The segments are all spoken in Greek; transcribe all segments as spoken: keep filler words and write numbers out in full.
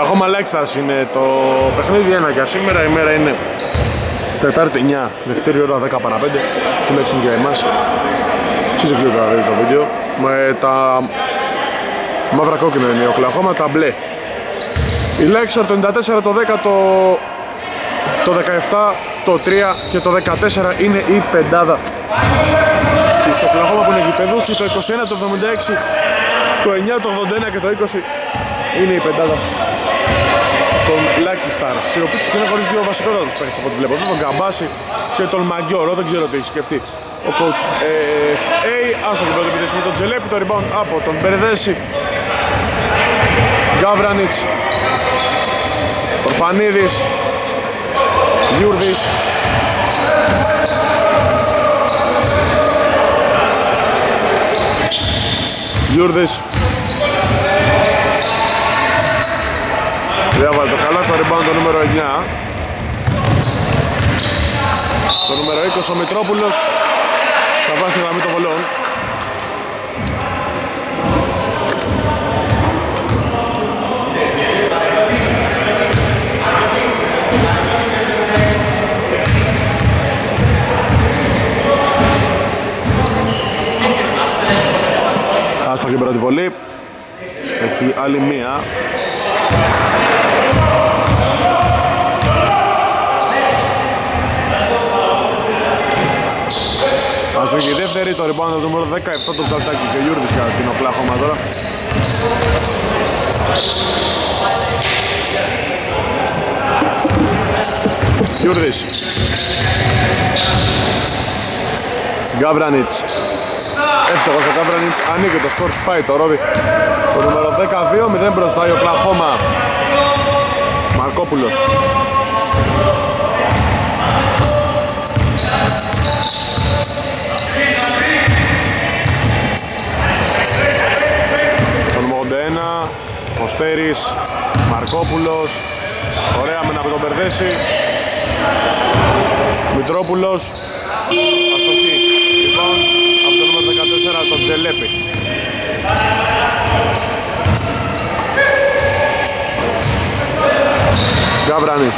Οκλαχώμα Λέξτας είναι το παιχνίδι ένα για σήμερα. Η μέρα είναι Τετάρτη εννιά, δεύτερη ώρα δέκα παρά πέντε. Τουλάχιστον για εμάς. Εσείς δεν θα δείτε το βίντεο. Με τα μαύρα κόκκινα είναι η Οκλαχώμα, τα μπλε η Λέξαρ. Το ενενήντα τέσσερα, το δέκα, το, το δεκαεπτά, το τρία και το δεκατέσσερα είναι η πεντάδα της Οκλαχώμα που είναι γηπεδούχοι. Το είκοσι ένα, το εβδομήντα έξι, το εννιά, το ογδόντα ένα και το είκοσι είναι η πεντάδα των Lucky Stars, οι οποίοι τους είναι χωρίς δύο βασικότατους παίκτες από ό,τι βλέπω. Τον Γκαμπάση και τον Μαγκιόρο, δεν ξέρω τι έχει σκεφτεί ο coach. Ε, άστο την πρώτη επιτυχία με τον Τζελέπη, το rebound από τον Μπερδέση. Γκάβρανιτς, Ορφανίδης, Γιούρδης, Γιούρδης. Διάβαλε το καλά, το rebound το νούμερο εννιά. Το νούμερο είκοσι ο Μητρόπουλος θα βάζει τη γραμμή των βολών. Άστοχη πρώτη βολή. Έχει άλλη μία. Αστοχή δεύτερη, το rebound το νούμερο δεκαεπτά, το Ψαλτάκι και ο Γιούρδης για την Οκλαχώμα τώρα. Γιούρδης, Γκάβρανιτς, εύστοχος ο Γκάβρανιτς, ανοίγει το σκορ, σπάει το ρόδι. Το νούμερο δεκαδύο, μηδέν μπροστά η Οκλαχώμα. Μαρκόπουλος. Το νούμερο ογδόντα ένα, Φωστέρης, Μαρκόπουλος. Ωραία μεν από τον Μπερδέση. Μητρόπουλος. Αστοχή. Λοιπόν, από το νούμερο δεκατέσσερα τον Τζελέπη. Γκάβρανιτς.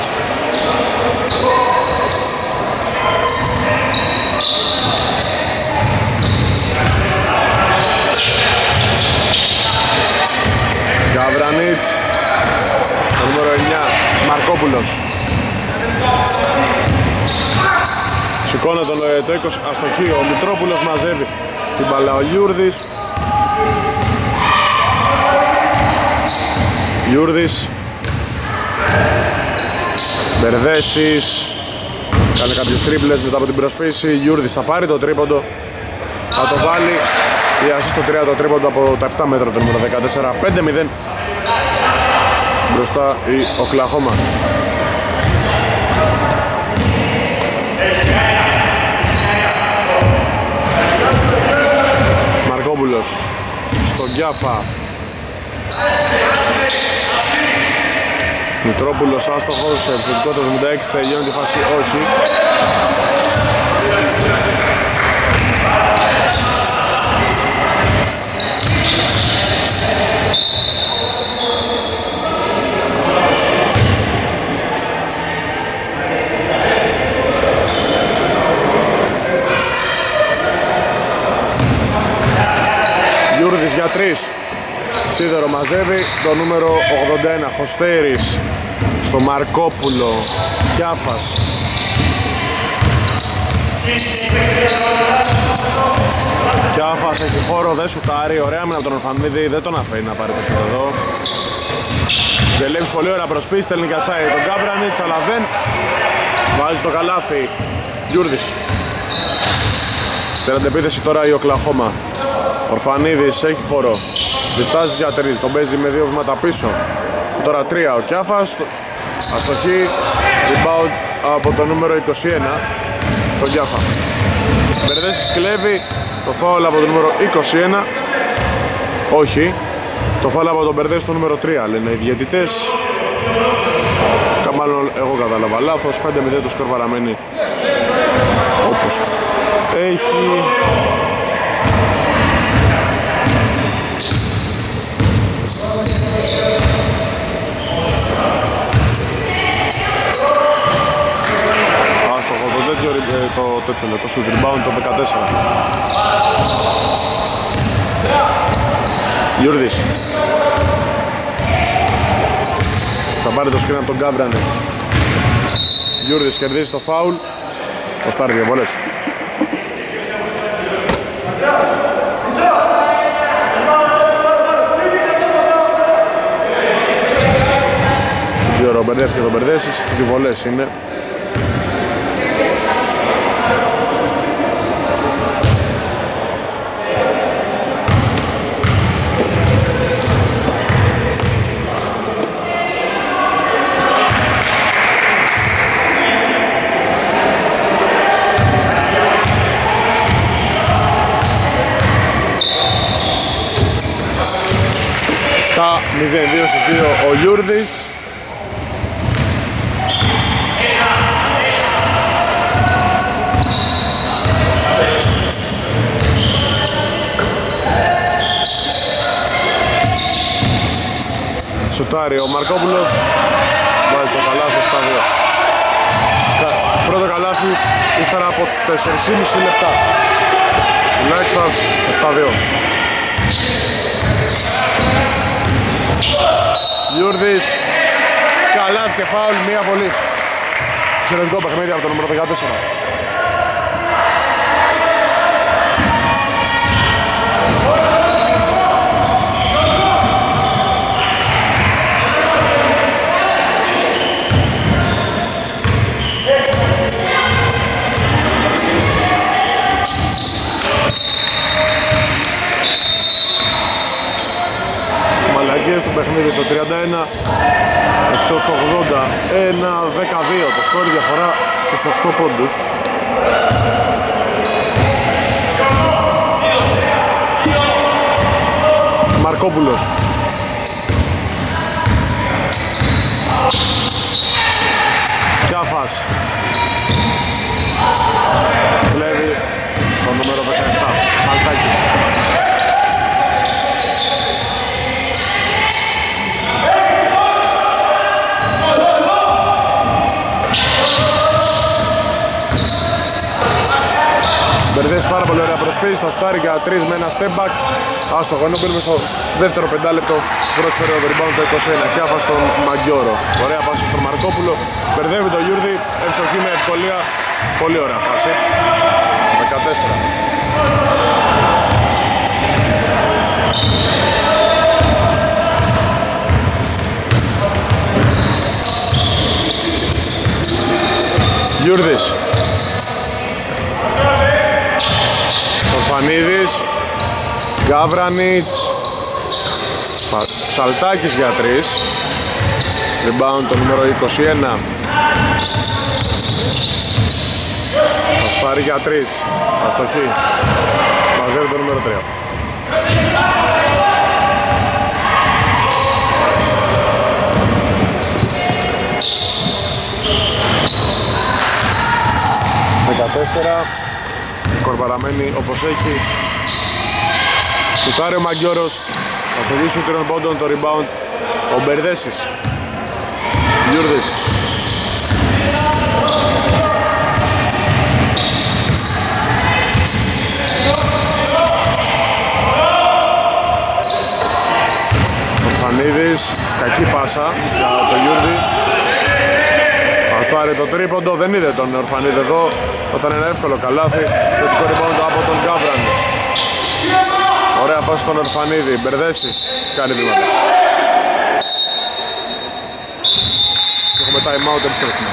Γκάβρανιτς. Το νούμερο εννιά, Μαρκόπουλος. Σηκώνει τον το είκοσι, αστοχή, ο Μητρόπουλος μαζεύει την μπαλά, ο Γιούρδης. Γιούρδης. Μπερδέσης. Κάνει κάποιες τρίπλες μετά από την προσπίση. Γιούρδης θα πάρει το τρίποντο. Θα το βάλει. Η ασίστ το τρία το τρίποντο από τα επτά μέτρα το νούμερο δεκατέσσερα. πέντε μηδέν. Μπροστά η Οκλαχώμα. Μαρκόπουλος στον Γκιάφα. Μητρόπουλος άστοχος, επιθετικό το εβδομήντα έξι, τελειώνει τη φάση, όχι. Γιούρδης για τρεις. Σίδερο μαζεύει το νούμερο ογδόντα ένα, Φωστέρης στο Μαρκόπουλο. Κιάφας. Κιάφας έχει χώρο, δεν σουτάρει, ωραία μήνα από τον Ορφανίδη, δεν τον αφήνει να πάρει το σουτ εδώ. Ζελέμς πολύ ωραία προσπίση, στέλνει κατσάει τον Γκάβρανιτς, αλλά δεν βάζει το καλάθι. Γιούρδης. Στην αντεπίθεση τώρα η Οκλαχώμα. Ορφανίδης έχει χώρο. Διστάζει για τρεις, τον παίζει με δύο βήματα πίσω. Τώρα τρία ο Κιάφας. Αστοχή. Rebound από το νούμερο είκοσι ένα. Τον Κιάφα. Μπερδέσεις κλέβει. Το φάουλ από το νούμερο είκοσι ένα. Όχι. Το φάουλ από τον Μπερδέση το νούμερο τρία λένε οι διαιτητές. Μάλλον εγώ κατάλαβα λάθος. πέντε μηδέν το σκορ παραμένει όπως έχει. τέτοιο λεπτό σου rebound το δεκατέσσερα. Γιούρδης θα πάρει το σκριν από τον Γκάβρανες. Γιούρδης κερδίζει το φάουλ. Ο Στάρ δύο βολές. Δεν ξέρω, μπερδεύτηκε τον Μπερδέσης. Δύο βολές είναι. μηδέν δύο στους δύο ο Γιούρδης. Σουτάρει ο Μαρκόπουλος, βάζει το καλάθι επτά δύο. Πρώτο καλάθι ύστερα από τέσσερα και μισό λεπτά. Τουλάχιστον επτά δύο. Γιούρδης, καλάθι και φάουλ, μία βολή. Χειρουργικό παιχνίδι από το νούμερο δεκατέσσερα. Στο παιχνίδι το τριάντα ένα εκτός το ογδόντα ένα δεκαδύο το σκόρ, διαφορά στους οκτώ πόντους. Μαρκόπουλος Κιάφας κλέβει το νούμερο δεκαεπτά Σαλτάκης. Μπερδές πάρα πολύ ωραία προσπίση, θα στάρει για τρεις με ένα step back. Άστοχο, ενώ μπαίνουμε στο δεύτερο πεντάλεπτο πρώτο περίοδο, rebound το είκοσι ένα. Κιάφα στον Μαγκιόρο. Ωραία πάση στον Μαρκόπουλο. Μπερδεύει το Γιούρδη, ευστοχή με ευκολία. Πολύ ωραία φάση. δεκατέσσερα. Γιούρδης. Ορφανίδης, Γκάβρανιτς, Σαλτάκης για τρεις. Rebound το νούμερο είκοσι ένα. Θα πάρει για τρεις. Αστοχή. Μαζεύει το νούμερο τρία. δεκατέσσερα. Σκορ παραμένει όπως έχει. Σουτάρει ο Μαγκιόρος. Θα στοχίσει τριών πόντων το rebound ο Μπερδέσης. Γιούρδης. Ο Φανίδης, κακή πάσα για το Γιούρδη. Αστάρει το τρίποντο, δεν είδε τον Ορφανίδη εδώ. Όταν ένα εύκολο καλάθι, θετικό rebound από τον Γκάβρανης. Ωραία πάσα στον Ορφανίδη, Μπερδέσης κάνει βήματα. Και έχουμε time out, επιστρέφουμε.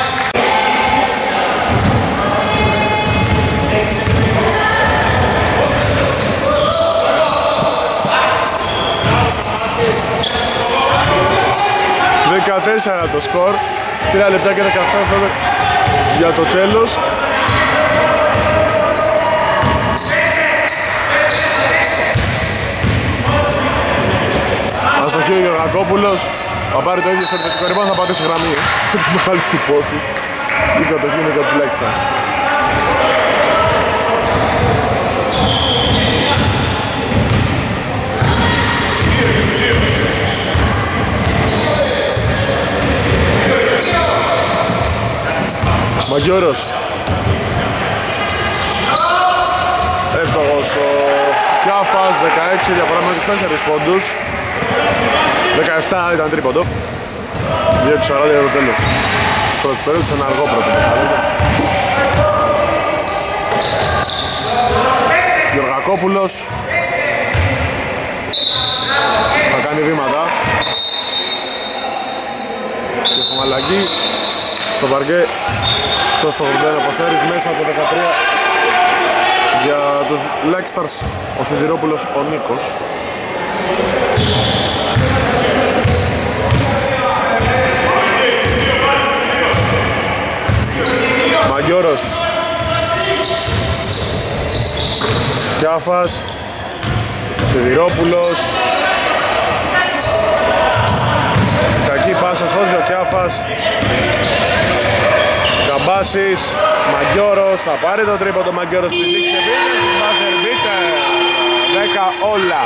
δεκατέσσερα το σκορ, τρία λεπτά και δεκαεπτά για το τέλος. Αστοχή ο Γεωργακόπουλος, θα πάρει το ίδιο στο επιθετικό rebound, θα πατήσει γραμμή. Μεγάλη του πότη, η κατοχή είναι για τους Λέξτας. Μαγκιόρος. δεκαέξι, διαφορά με τους τέσσερις πόντους. δεκαεπτά ήταν τρίποντο. δύο σαράντα για το τέλος. Στις πρώτες περίοδους ένα αργό πρώτο. Γεωργακόπουλος θα κάνει βήματα. Και έχουμε αλλαγή στο παρκέ. Το στο ογδόντα ένα Πασέρης μέσα από το δεκατρία για τους Black Stars, ο Σιδηρόπουλος ο Νίκος. Μαγκιόρος, Κιάφας, Σιδηρόπουλος, κακή πάσα, σώζει ο Κιάφας, Καμπάσης, Μαγκιόρος, θα πάρει το τρίποντο Μαγκιόρος στη λήξη επίθεση, μπάζερ μπίτερ, δέκα όλα.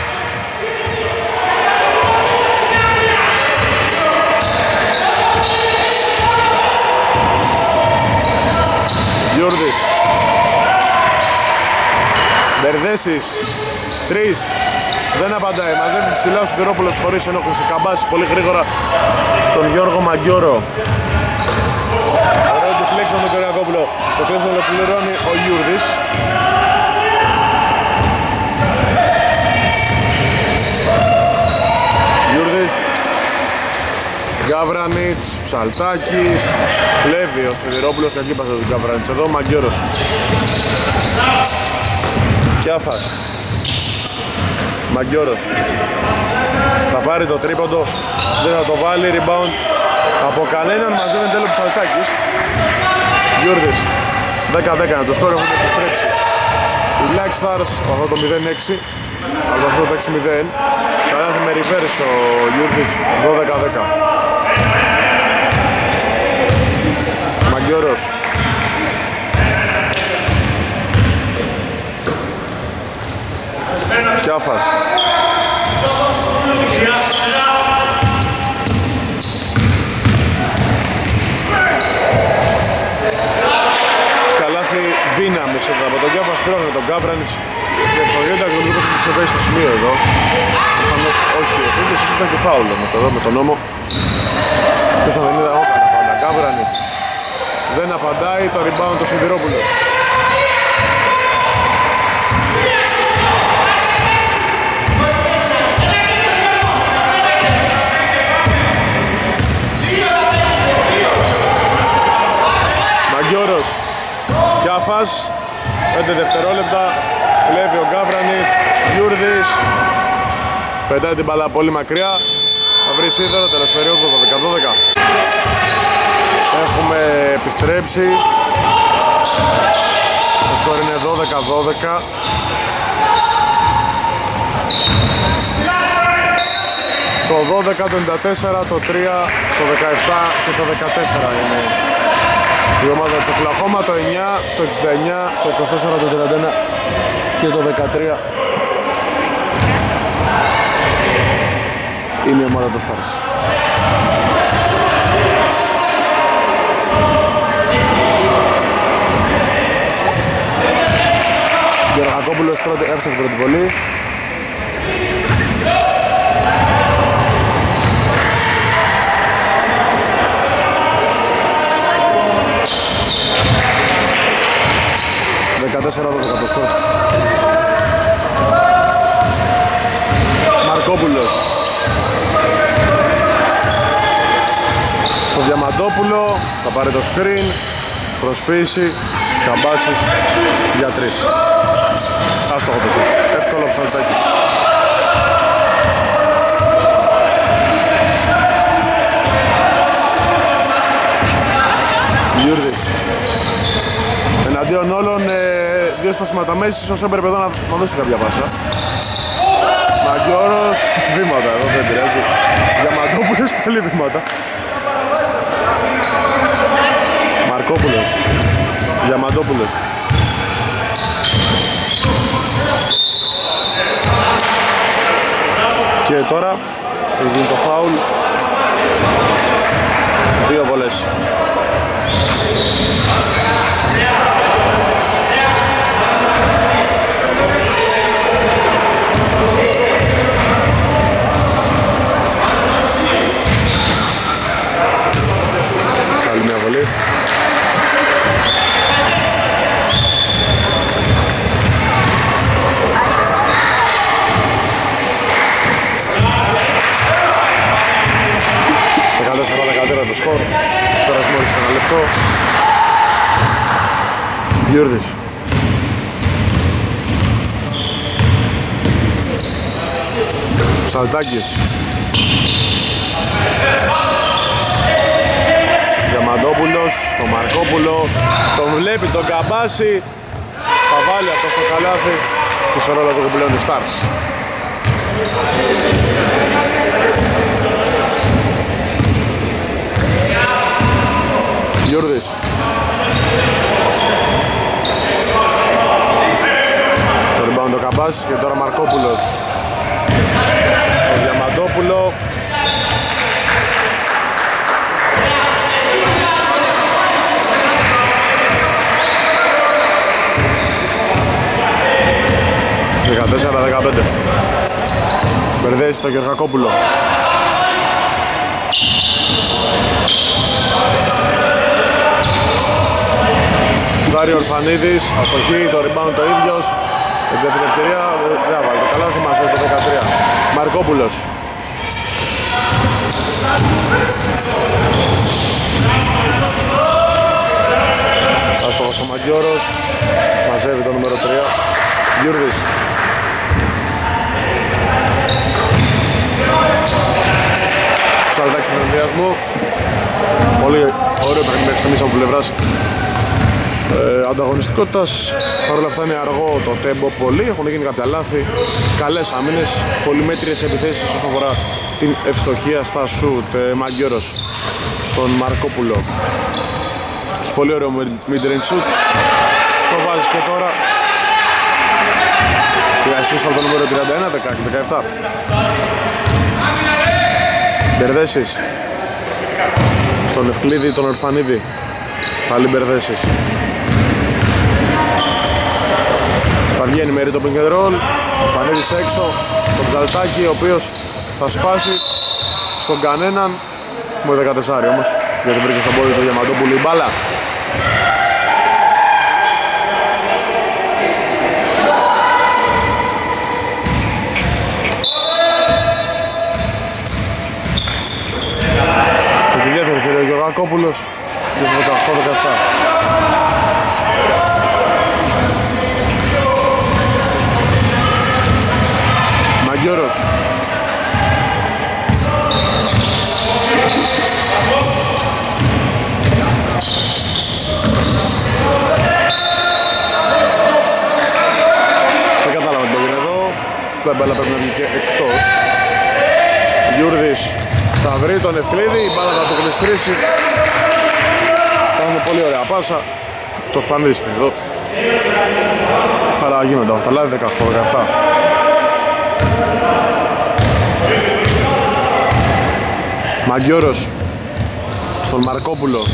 Γιούρδης, Μπερδέσης, τρεις, δεν απαντάει, μαζεύει ψηλά ο Σιδηρόπουλος χωρίς ενόχληση. Καμπάσης πολύ γρήγορα στον Γιώργο Μαγκιόρο. Ωραίο deflection από τον Γεωργακόπουλο. Το κλέψο ολοκληρώνει ο Γιούρδης. Γιούρδης, Γκαβρανίτς, Ψαλτάκης, κλέβει ο Σιδηρόπουλος, κακή πάσα του Γκαβρανίτς. Εδώ ο Μαγκιόρος. Κιάφας, Μαγκιόρος, θα πάρει το τρίποντο, δεν θα το βάλει, rebound από κανέναν, μαζεύει εν τέλει ο Ψαλτάκης. Γιούρδης, δέκα δέκα, το σκόρ έχουν επιστρέψει οι Black Stars από το μηδέν έξι, από αυτό το έξι μηδέν. Καλάθι με reverse ο Γιούρδης, δώδεκα δέκα. Μαγκιόρος, Κιάφας, καλάθι δύναμης από τον Κιάφας, πήραμε τον Γκάβρανιτς και το Γιέντα γνωρίζω ότι ξεπέσει στο σημείο εδώ. Προφανώς όχι, ίσως ήταν και φάουλ όμως εδώ με τον νόμο. Ποιος θα δεν είδα εγώ κανένα πάντα. Γκάβρανιτς δεν απαντάει, το rebound το Σιδηρόπουλο. Μαγκιόρος, Κιάφας, πέντε δευτερόλεπτα, κλέβει ο Γκάβρανιτς, Γιούρδης, πετάει την μπαλά πολύ μακριά, θα βρει σίδερο, τέλος περίοδου δώδεκα δώδεκα. Έχουμε επιστρέψει, το σκορ είναι δώδεκα δώδεκα. Το δώδεκα, το ενενήντα τέσσερα, το τρία, το δεκαεπτά και το δεκατέσσερα είναι η ομάδα της Οκλαχώμα, το εννιά, το εξήντα εννιά, το είκοσι τέσσερα, το τριάντα ένα και το δεκατρία είναι η ομάδα του Stars. Γεωργακόπουλος πρώτη, εύστοχη πρώτη βολή. δεκατέσσερα δώδεκα το σκορ. Μαρκόπουλος στο Διαμαντόπουλο, θα πάρει το screen, προσποίηση, Καμπάσης για τρεις. Άστοχο το σουτ, εύκολο Ψαλτάκης. Γιούρδης εναντίον όλων, ε, δύο σπασίματα μέσης, όσο έπρεπε εδώ να, να δώσει κάποια πάσα. Μαγκιόρος, βήματα εδώ δεν πειράζει. Διαμαντόπουλος, πολύ βήματα. Μαρκόπουλος, Διαμαντόπουλος. Και τώρα γίνει το φάουλ. Δύο βολές. το σκορ. Τώρα μόλις ένα λεπτό. Γιούρδης. Σαλτάκης. Διαμαντόπουλος στο Μαρκόπουλο. Τον βλέπει τον Καμπάση. Θα βάλει αυτό στο καλάθι και στο ρόλο του πλέον οι Stars. Γιούρδης. Το rebound το Καμπάσης και τώρα Μαρκόπουλος στο Διαμαντόπουλο. δεκατέσσερα δεκαπέντε. Μπερδέζει στο Γεωργακόπουλο. Στάρι Ορφανίδης, αστοχή, το rebound το ίδιος. Την δεύτερη ευκαιρία, δεν βάλει το καλάθι μας το δεκατρία. Μαρκόπουλος. Άστοχος ο Μαγκιόρος, μαζεύει το νούμερο τρία. Γιούρδης. Σαλτάκης στον ενδιασμό. Πολύ ωραίο παιχνίδι μέχρι στιγμής από πλευράς ε, ανταγωνιστικότητας. Παρ' όλα αυτά είναι αργό το τέμπο πολύ, έχουν γίνει κάποια λάθη. Καλές άμυνες, πολυμέτριες επιθέσεις όσον αφορά την ευστοχία στα σουτ. ε, Μαγκιόρος στον Μαρκόπουλο. Πολύ ωραίο mid-range shoot. Το βάζει και τώρα. Η ασίστ από το νούμερο τριάντα ένα, δεκαέξι δεκαεπτά. Μπερδέσεις στον Ευκλήδη, τον Ορφανίδη. Πάλι Μπερδέσεις. Θα βγαίνει με ρίτο pick and roll. Ορφανίδης έξω στον Ψαλτάκη, ο οποίος θα σπάσει στον κανέναν. Μου δεκατέσσερα όμως, γιατί βρήκε στον πόδι του Διαμαντόπουλου η μπάλα. Ο Γεωργακόπουλος και το δεκαοκτώ δεκαεπτά. Μαγκιόρος. Δεν κατάλαβα τι έγινε εδώ. Δεν μπάλα πρέπει να βγει και εκτός. Γιούρδης θα βρει τον Ευκλήδη, η μπάλα θα το γλιστρήσει. Θα είναι πολύ ωραία πάσα. Το φανίστε εδώ. Άρα γίνονται αυτά, λάδι δεκαοκτώ δεκαεπτά. Μαγκιόρος στον Μαρκόπουλο.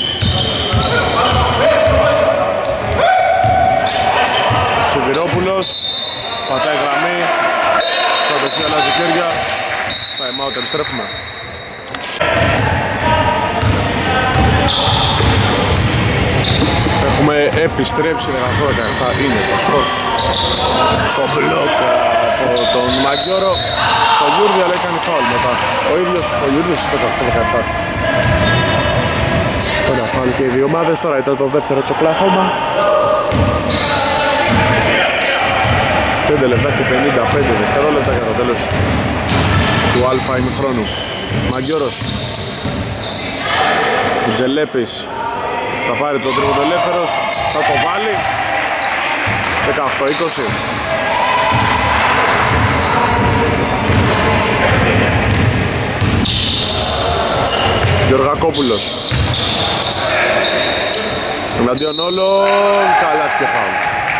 Σιδηρόπουλος πατάει γραμμή. Κατοχή αλλάζει χέρια. Time out, επιστρέφουμε. Έχουμε επιστρέψει, δεκαοκτώ δεκαεπτά είναι το σκορ. Το μπλοκ από τον Μαγκιόρο στο Γιούρδη, αλλά έκανε φάουλ μετά. Ο ίδιος ο Γιούρδης στο δεκαοκτώ δεκαεπτά. Ωραία φάουλ και οι δύο ομάδες, τώρα ήταν το δεύτερο της Οκλαχώμα. πέντε λεπτά και πενήντα πέντε δευτερόλεπτα για το τέλος του αλφα ημιχρόνου. Μαγκιόρος. Τζελέπης θα πάρει το τρίποντο ελεύθερος, θα το βάλει. Δεκαοκτώ είκοσι. Γεωργακόπουλος εναντίον όλων, καλά και φάουλ.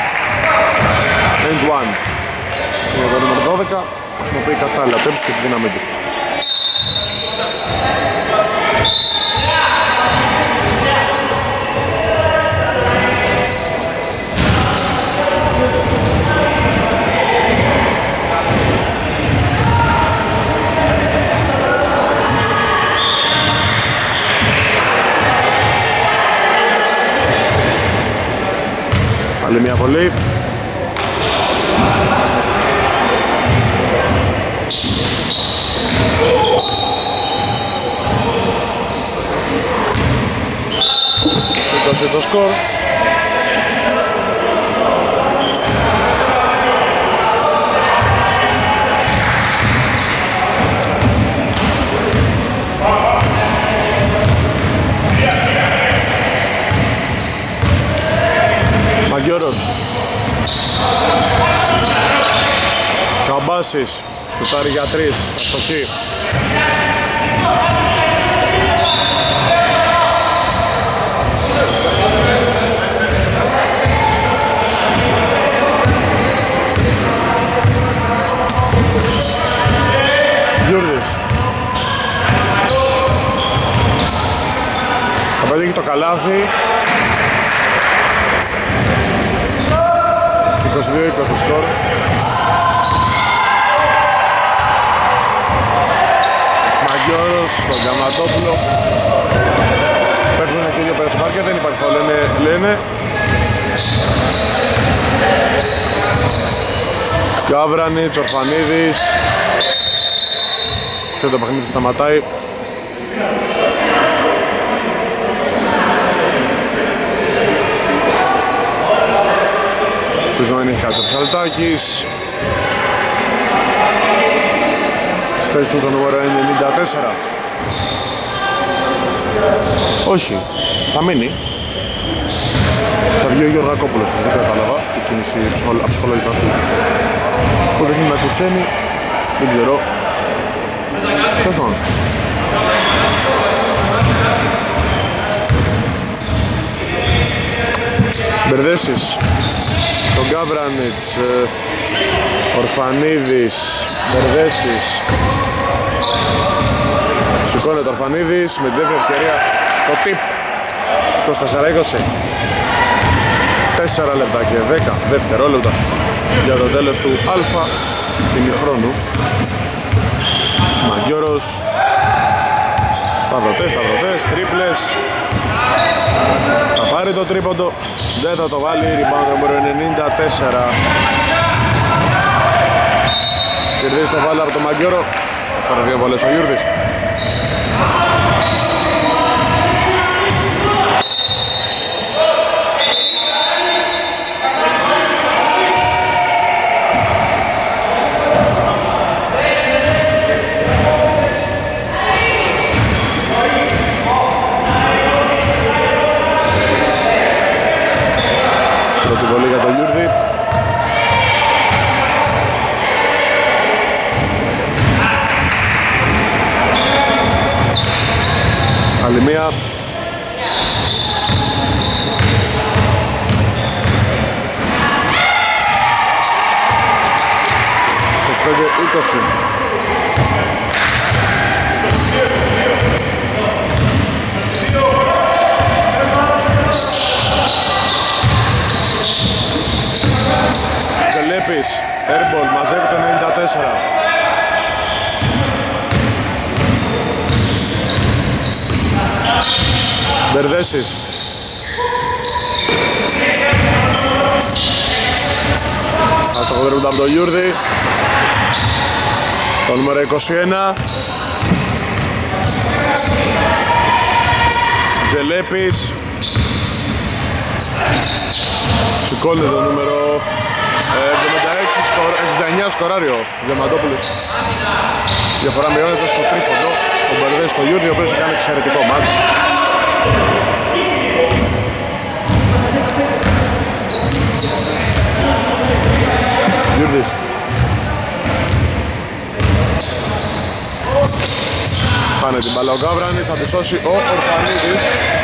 End one. Είναι το νούμερο δώδεκα, χρησιμοποιεί κατάλληλα τέψους και τη δύναμη του. Άλλη μια βολή. είκοσι το σκορ. Μαγκιόρος. Καμπάσης. Σουτάρει για τρεις. Αστοχή. Γιούρδης. Θα πετύχει το καλάθι. είκοσι δύο είκοσι σκορ. Μαγκιόρος στον Καματόπουλο. Πέφτουν και δύο περισπάρκια, δεν υπάρχει φάουλ, λένε, λένε. Καβράνιτς, Ορφανίδης. Και το παιχνίδι σταματάει. Πίσω δεν έχει κάτι ο Ψαλτάκης. Στη θέση του το νούμερο ενενήντα τέσσερα. Όχι, θα μείνει. Θα βγει ο Γεωργακόπουλος, δεν κατάλαβα την κίνηση αψυχολογικά του. Που δείχνει να κουτσένει, δεν ξέρω. Πες μόνο. Μπερδέσεις. Τον Γκάβρανιτς, Ορφανίδης, Μπερδέσεις. Σηκώνεται ο Ορφανίδης με την δεύτερη ευκαιρία το τυπ. είκοσι τέσσερα είκοσι. τέσσερα λεπτά και δέκα δευτερόλεπτα για το τέλος του αλφα ημιχρόνου. Μαγκιόρος. Σταυρωτές, σταυρωτές, τρίπλες. Θα πάρει το τρίποντο. Δεν θα το βάλει, rebound νούμερο ενενήντα τέσσερα. Κερδίζει το βάλει από τον Μαγκιόρο. Αυτά δύο βολές ο Γιούρδης. Πρώτη βολή για τον Γιούρδη. Άλλη μία. είκοσι πέντε είκοσι. Ζελέπης, airball, μαζεύει το ενενήντα τέσσερα. Μπερδέσεις. Αστοχοδρεύονται από τον Γιούρδη. Το νούμερο είκοσι ένα. Ζελέπης. Σηκώνεται το νούμερο εβδομήντα έξι, εξήντα εννιά σκοράριο Διαμαντόπουλος. Διαφορά μειώνεται στο τρίποντο. Ο Μπερδές στο Γιούρδη, ο οποίος έκανε εξαιρετικό μάτς. Γιούρδης. Πάνε την μπάλα ο Γκάβρανιτς, θα τη σώσει ο Ορφανίδης.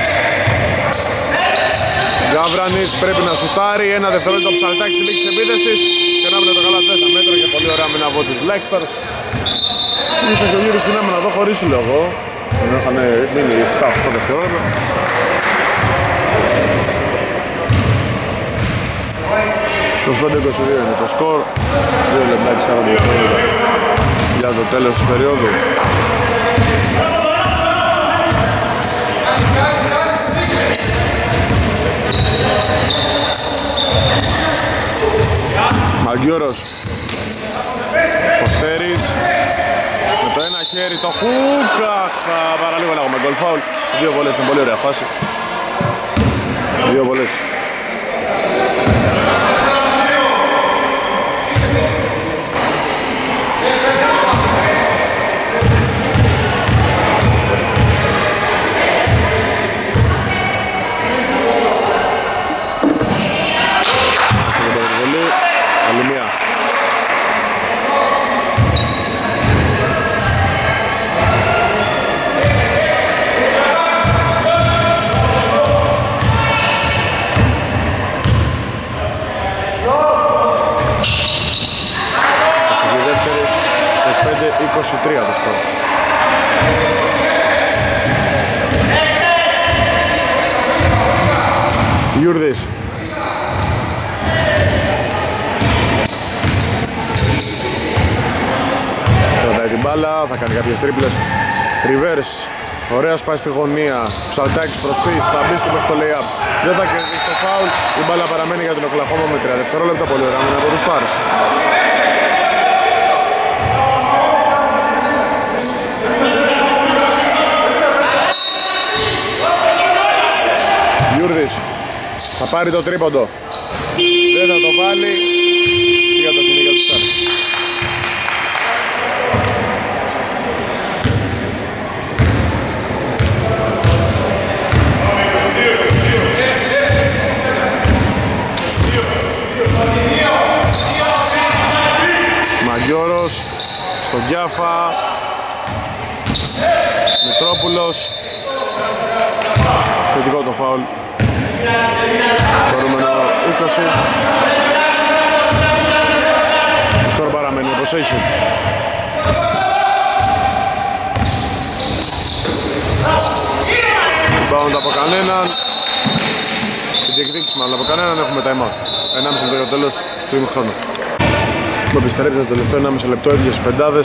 Γκάβρανιτς πρέπει να σουτάρει, ένα δευτερόλεπτο από Ψαλτάκη στη λήξη της επίθεσης και να έμεινε το καλά τέσσερα μέτρα και πολύ ωραία άμυνα από τους Black Stars. Ίσως ο Γιούρης στην άμυνα εδώ χωρίς λόγο, ενώ είχαν μείνει επτά οκτώ δευτερόλεπτα. είκοσι πέντε είκοσι δύο είναι το σκορ, δύο λεπτά και σαράντα δευτερόλεπτα για το τέλος της περίοδου. Μαγκιόρος, Κωστέρης με το ένα χέρι το χουκ, αχ, παραλίγο να έχουμε γκολ φάουλ. Δύο βολές στην πολύ ωραία φάση. Δύο βολές. Άλλη μία. Στη δεύτερη, είκοσι πέντε είκοσι τρία το σκορ. Γιούρδης. Κρατάει την μπάλα, θα κάνει κάποιες τρίπλες. Reverse, ωραία σπάει στη γωνία. Ψαλτάκης προσπίσει, θα μπει στο μέχρι το lay-up. Δεν θα κερδίσει το foul. Η μπάλα παραμένει για την Οκλαχώμα με τρία δευτερόλεπτα. Πολύ ωραία από τους Stars. Γιούρδης θα πάρει το τρίποντο. Δεν θα το βάλει. Για το σημείο για τους Stars. Μαγιώρος στον Γιάφα. Μητρόπουλος. Θετικό το φάουλ. Σκορούμενο είκοσι. Το σκορ παραμένει όπως έχει. Rebound από κανέναν. Την διεκδίκηση μάλλον από κανέναν. Έχουμε time out. ενάμιση λεπτό για το τέλος του ημιχρόνου. Μου επιστρέψετε το τελευταίο ενάμιση λεπτό, ίδιες πεντάδες.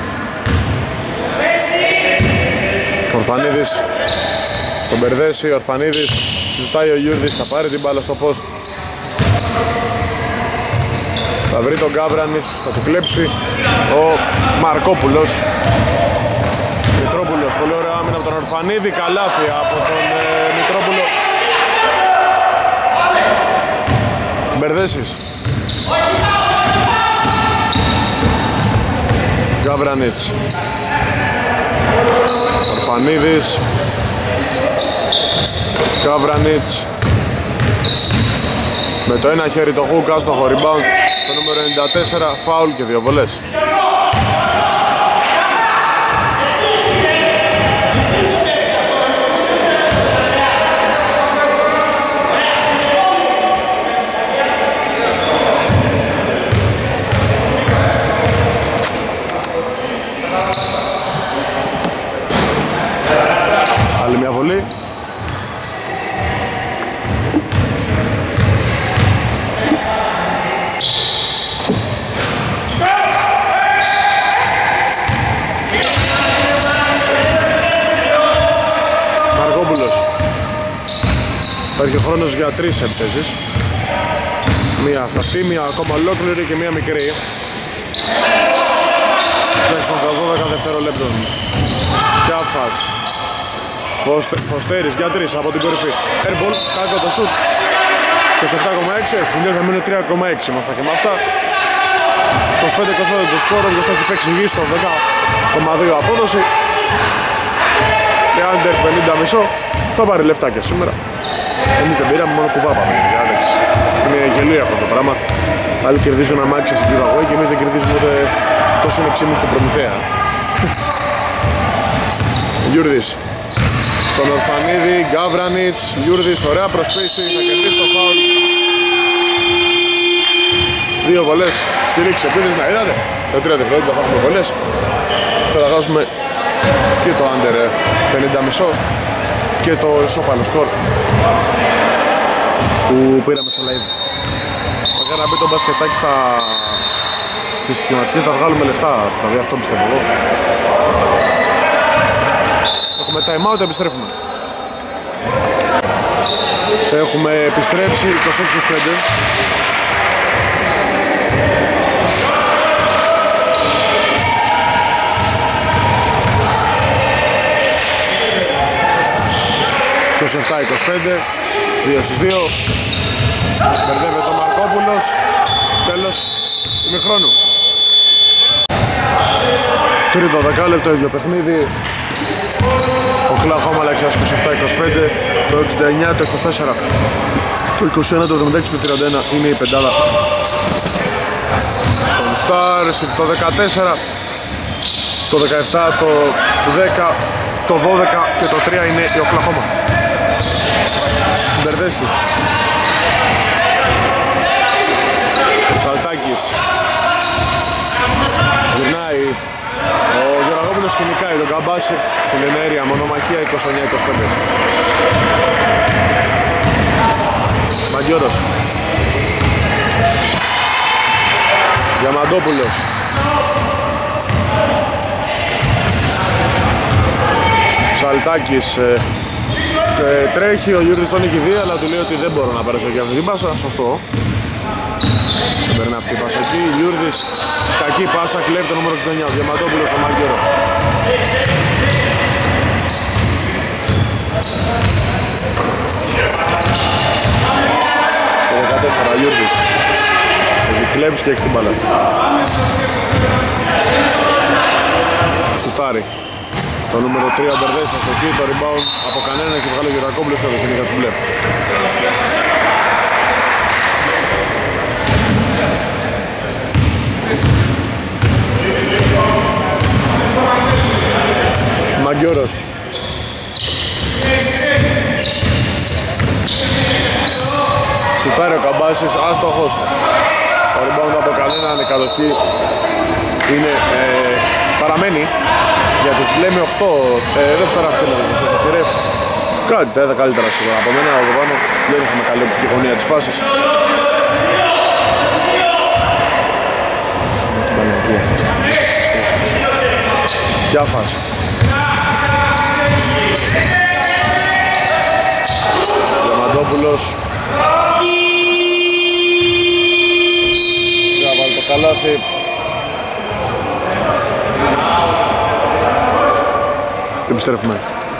Ορφανίδης στον Μπερδέση, Ορφανίδης ζητάει ο Γιούρδης, θα πάρει την μπάλα στο post. Θα βρει τον Γκάβρανης, θα του κλέψει ο Μαρκόπουλος. Μητρόπουλος, πολύ ωραία άμυνα από τον Ορφανίδη, καλάθι από τον ε, Μητρόπουλο. Μπερδέσης. Γκάβρανης. Ορφανίδης. Γκάβρανιτς. Με το ένα χέρι το hook, άστοχο rebound. Το νούμερο ενενήντα τέσσερα, φάουλ και δύο βολές. Άλλη μια βολή. Μαρκόπουλος. Υπάρχει χρόνος για τρεις επιθέσεις. Μία αυτή, μία ακόμα ολόκληρη και μία μικρή. Τουλάχιστον τα δώδεκα δευτερολέπτων. Κιάφας. Φωστέρης για τρεις από την κορυφή. Airball, κάτω το σουτ. είκοσι επτά κόμμα έξι, έχουν θα μείνουν τρία κόμμα έξι με αυτά και με αυτά. είκοσι πέντε είκοσι πέντε το σκόρο, ποιος θα έχει παίξει γη στο δέκα κόμμα δύο απόδοση. Και under πενήντα μισό θα πάρει λεφτάκια σήμερα. Εμείς δεν πήραμε, μόνο κουβά πάμε. Είναι γελίο αυτό το πράγμα. Άλλοι κερδίζουν ένα μάξι στην giveaway και εμείς δεν κερδίζουμε ούτε τόσο είναι έξι στο Προμηθέα. Γιούρδης. Στον Ορφανίδη, Γκάβρανιτς, Γιούρδης, ωραία προσπίση, θα κερδίσει το φάουλ. Δύο βολές, στηρίξει επίθεση, να είδατε. Σε τρία δευτερόλεπτα θα έχουμε βολές. Θα χάσουμε και το under πενήντα κόμμα πέντε και το ισόπαλο σκορ που πήραμε στο live. Θα να μπει το μπασκετάκι στα... στις συστηματικές, θα βγάλουμε λεφτά, δηλαδή αυτό πιστεύω εγώ. Έχουμε time out, επιστρέφουμε. Έχουμε επιστρέψει είκοσι έξι είκοσι πέντε. είκοσι επτά είκοσι πέντε. δύο στις δύο. Μπερδεύεται ο Μαρκόπουλος. Τέλος ημιχρόνου. Τρίτο δεκάλεπτο, ίδιο παιχνίδι. Οκλαχώμα Αλεξιάς είκοσι επτά είκοσι πέντε, το εξήντα εννιά, το είκοσι τέσσερα, το είκοσι ένα, το εβδομήντα έξι, το τριάντα ένα είναι η πεντάδα των Stars. Το δεκατέσσερα, το δεκαεπτά, το δέκα, το δώδεκα και το τρία είναι η Οκλαχώμα. Μπερδέστης, Σαλτάκης, γυρνάει. Ο Γεωργόπουλος κυνηγάει τον Καμπάση στην ενέργεια μονομαχία είκοσι εννιά είκοσι πέντε. Μαγκιώρος, Διαμαντόπουλος, Σαλτάκης, ε, ε, τρέχει ο Γιούρδης στον νικηδί, αλλά του λέει ότι δεν μπορώ να περάσω για αυτή την πάσα. Σωστό. Δεν παίρνει αυτή η πάσα εκεί. Γιούρδης, κακή πάσα, κλέβει το νούμερο εξήντα εννιά. Ο Διαμαντόπουλος στο Μαγκιώρο. Το δεκατέσσερα, Γιούρδης. Έχει κλέψει και έχει την μπάλα. Σουτάρει. Το νούμερο τρία ο Μπερδέσας στο εκεί, το rebound από κανένα έχει βγάλει ο Γερακόπουλος και το κυνήγα τους μπλε. Μαγκιώρος. Σουτάρει ο Καμπάσης, άστοχος. Το rebound από κανέναν, η κατοχή είναι, ε, παραμένει για τους μπλε με οκτώ, ε, δεύτερα αυτή είναι το σειρεύ. Κάτι τα είδα καλύτερα σίγουρα από μένα, από πάνω δεν είχαμε καλή οπτική γωνία της φάσης. Τζάφας. Διαμαντόπουλος. Θα βάλει το καλάθι. Και επιστρέφουμε.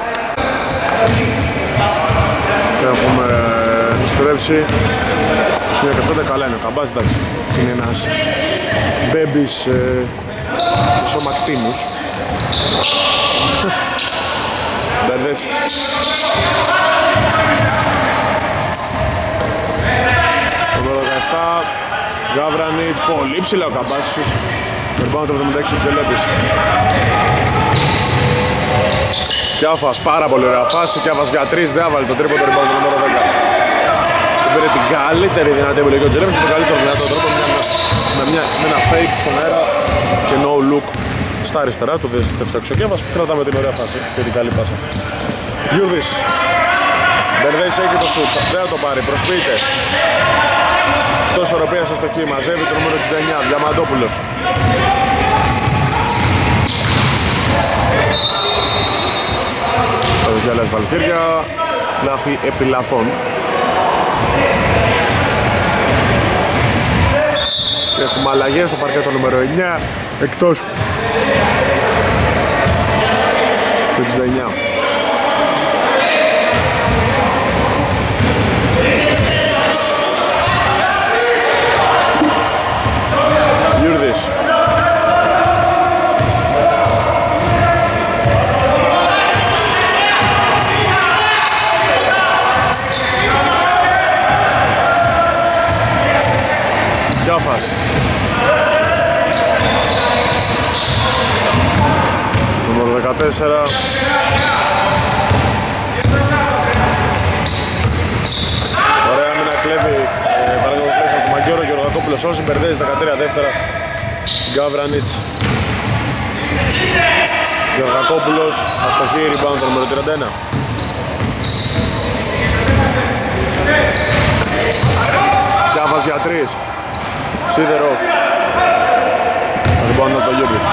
Και έχουμε επιστρέψει. είκοσι εννιά είκοσι πέντε, καλά είναι ο Καμπάς, εντάξει. Είναι ένας μπέμπης ε, σωμακτίνους. Μπερδές. Νούμερο δεκαεπτά, Γκάβρανιτς, πολύ ψηλά ο Καμπάς. Περπάνω το εβδομήντα έξι ο Τζελέπης. Κιάφας, πάρα πολύ ωραία φάση. Κιάφας για τρεις, δεν άβαλε το τρίποντο rebound το νούμερο δέκα. Του πήρε την καλύτερη δυνατή επιλογή ο Τζελέπης με τον καλύτερο δυνατό τρόπο, με, μια, με ένα fake στον αέρα και no look στα αριστερά του δεύτερου ο Κιάφας. Κρατάμε την ωραία φάση και την καλή πάσα. Γιούρδης. Μπερδέης έχει το σουτ, δεν θα το πάρει, προσποιείται. Τόσο ισορροπία στο στοχή, μαζεύει το νούμερο εξήντα εννιά, Διαμαντόπουλος. Το Βυζιάλας Βαλθύρια, λάφη επί λαφών. Και έχουμε αλλαγές στο παρκέτο νούμερο εννιά, εκτός το εξήντα εννιά. Γιούρδης. Τζάφας. Νούμερο δεκατέσσερα. Ωραία άμυνα κλέβει ε, παραγωγή του Μαγκιώρο και ο Γεωργακόπουλος σώζει, μπερδέζει δεκατρία δεύτερα. Γκάβρανιτς. Γεωργακόπουλος, αστοχή, rebound το νούμερο τριάντα ένα. Τζάφας για τρεις. Σίδερο. Rebound από το Γιώργη.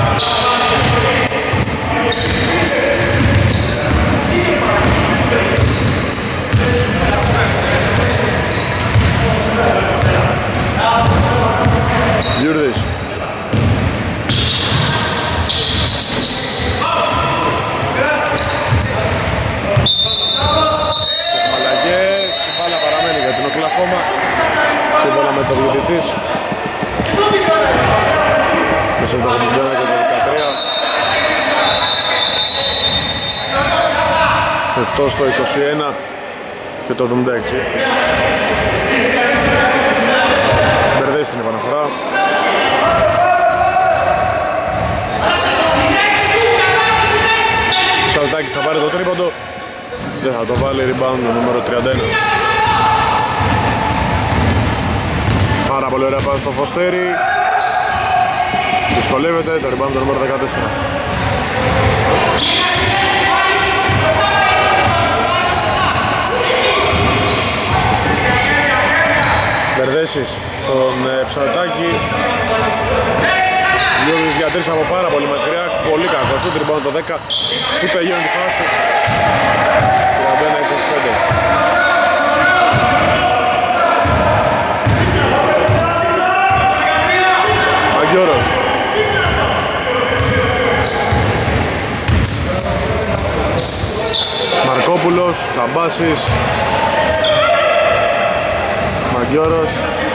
Γιούρδης. Έχουμε αλλαγές, η μπάλα Αυτό στο είκοσι ένα και το εβδομήντα έξι. Μπερδέσει την επαναφορά. Ψαλτάκης θα πάρει το τρίποντο. Δεν θα το βάλει, rebound το νούμερο τριάντα ένα. Πάρα πολύ ωραία πάση στο Φωστέρι. Δυσκολεύεται, το rebound το νούμερο δεκατέσσερα. Μπερδέσεις στον ε, Ψαλτάκη. Γιώργης για τρεις από πάρα πολύ μακριά. Πολύ κακό, στο rebound το δέκα που τελειώνει τη φάση. τριάντα ένα είκοσι πέντε. Μαγκιόρος. Μαρκόπουλος, Καμπάσης. Μαγκιόρος.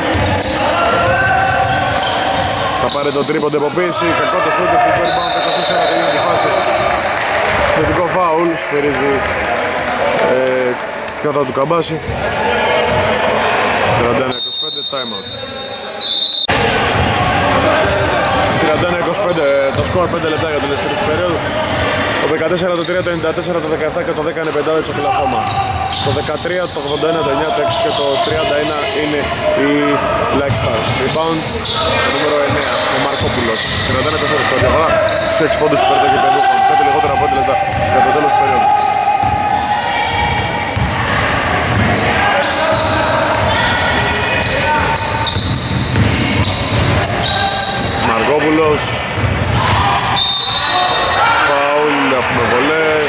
Θα πάρει το τρίποντο εποποίηση, κακό το σούτ, που παίρνει πάνω το είκοσι τέσσερα, τελειώνει τη φάση. Θετικό φάουλ, σφυρίζει ε, κατά του Καμπάση. τριάντα ένα είκοσι πέντε, time out. τριάντα ένα είκοσι πέντε, το σκορ πέντε λεπτά για την δεύτερη περίοδο. Το δεκατέσσερα, το τρία, το ενενήντα τέσσερα, το δεκαεπτά και το δέκα είναι πεντάδες στο Οκλαχώμα. Το δεκατρία, το ογδόντα ένα, το εννιά, το έξι και το τριάντα ένα είναι οι Black Stars. Rebound, το νούμερο εννέα, ο Μαρκόπουλος. τριάντα ένα είκοσι οκτώ, διαφορά σε έξι πόντους υπέρ των γηπεδούχων. Κάτι λιγότερα από πέντε λεπτά για το τέλος της περίοδου. Μαρκόπουλος. Φάουλ, έχουμε βολές.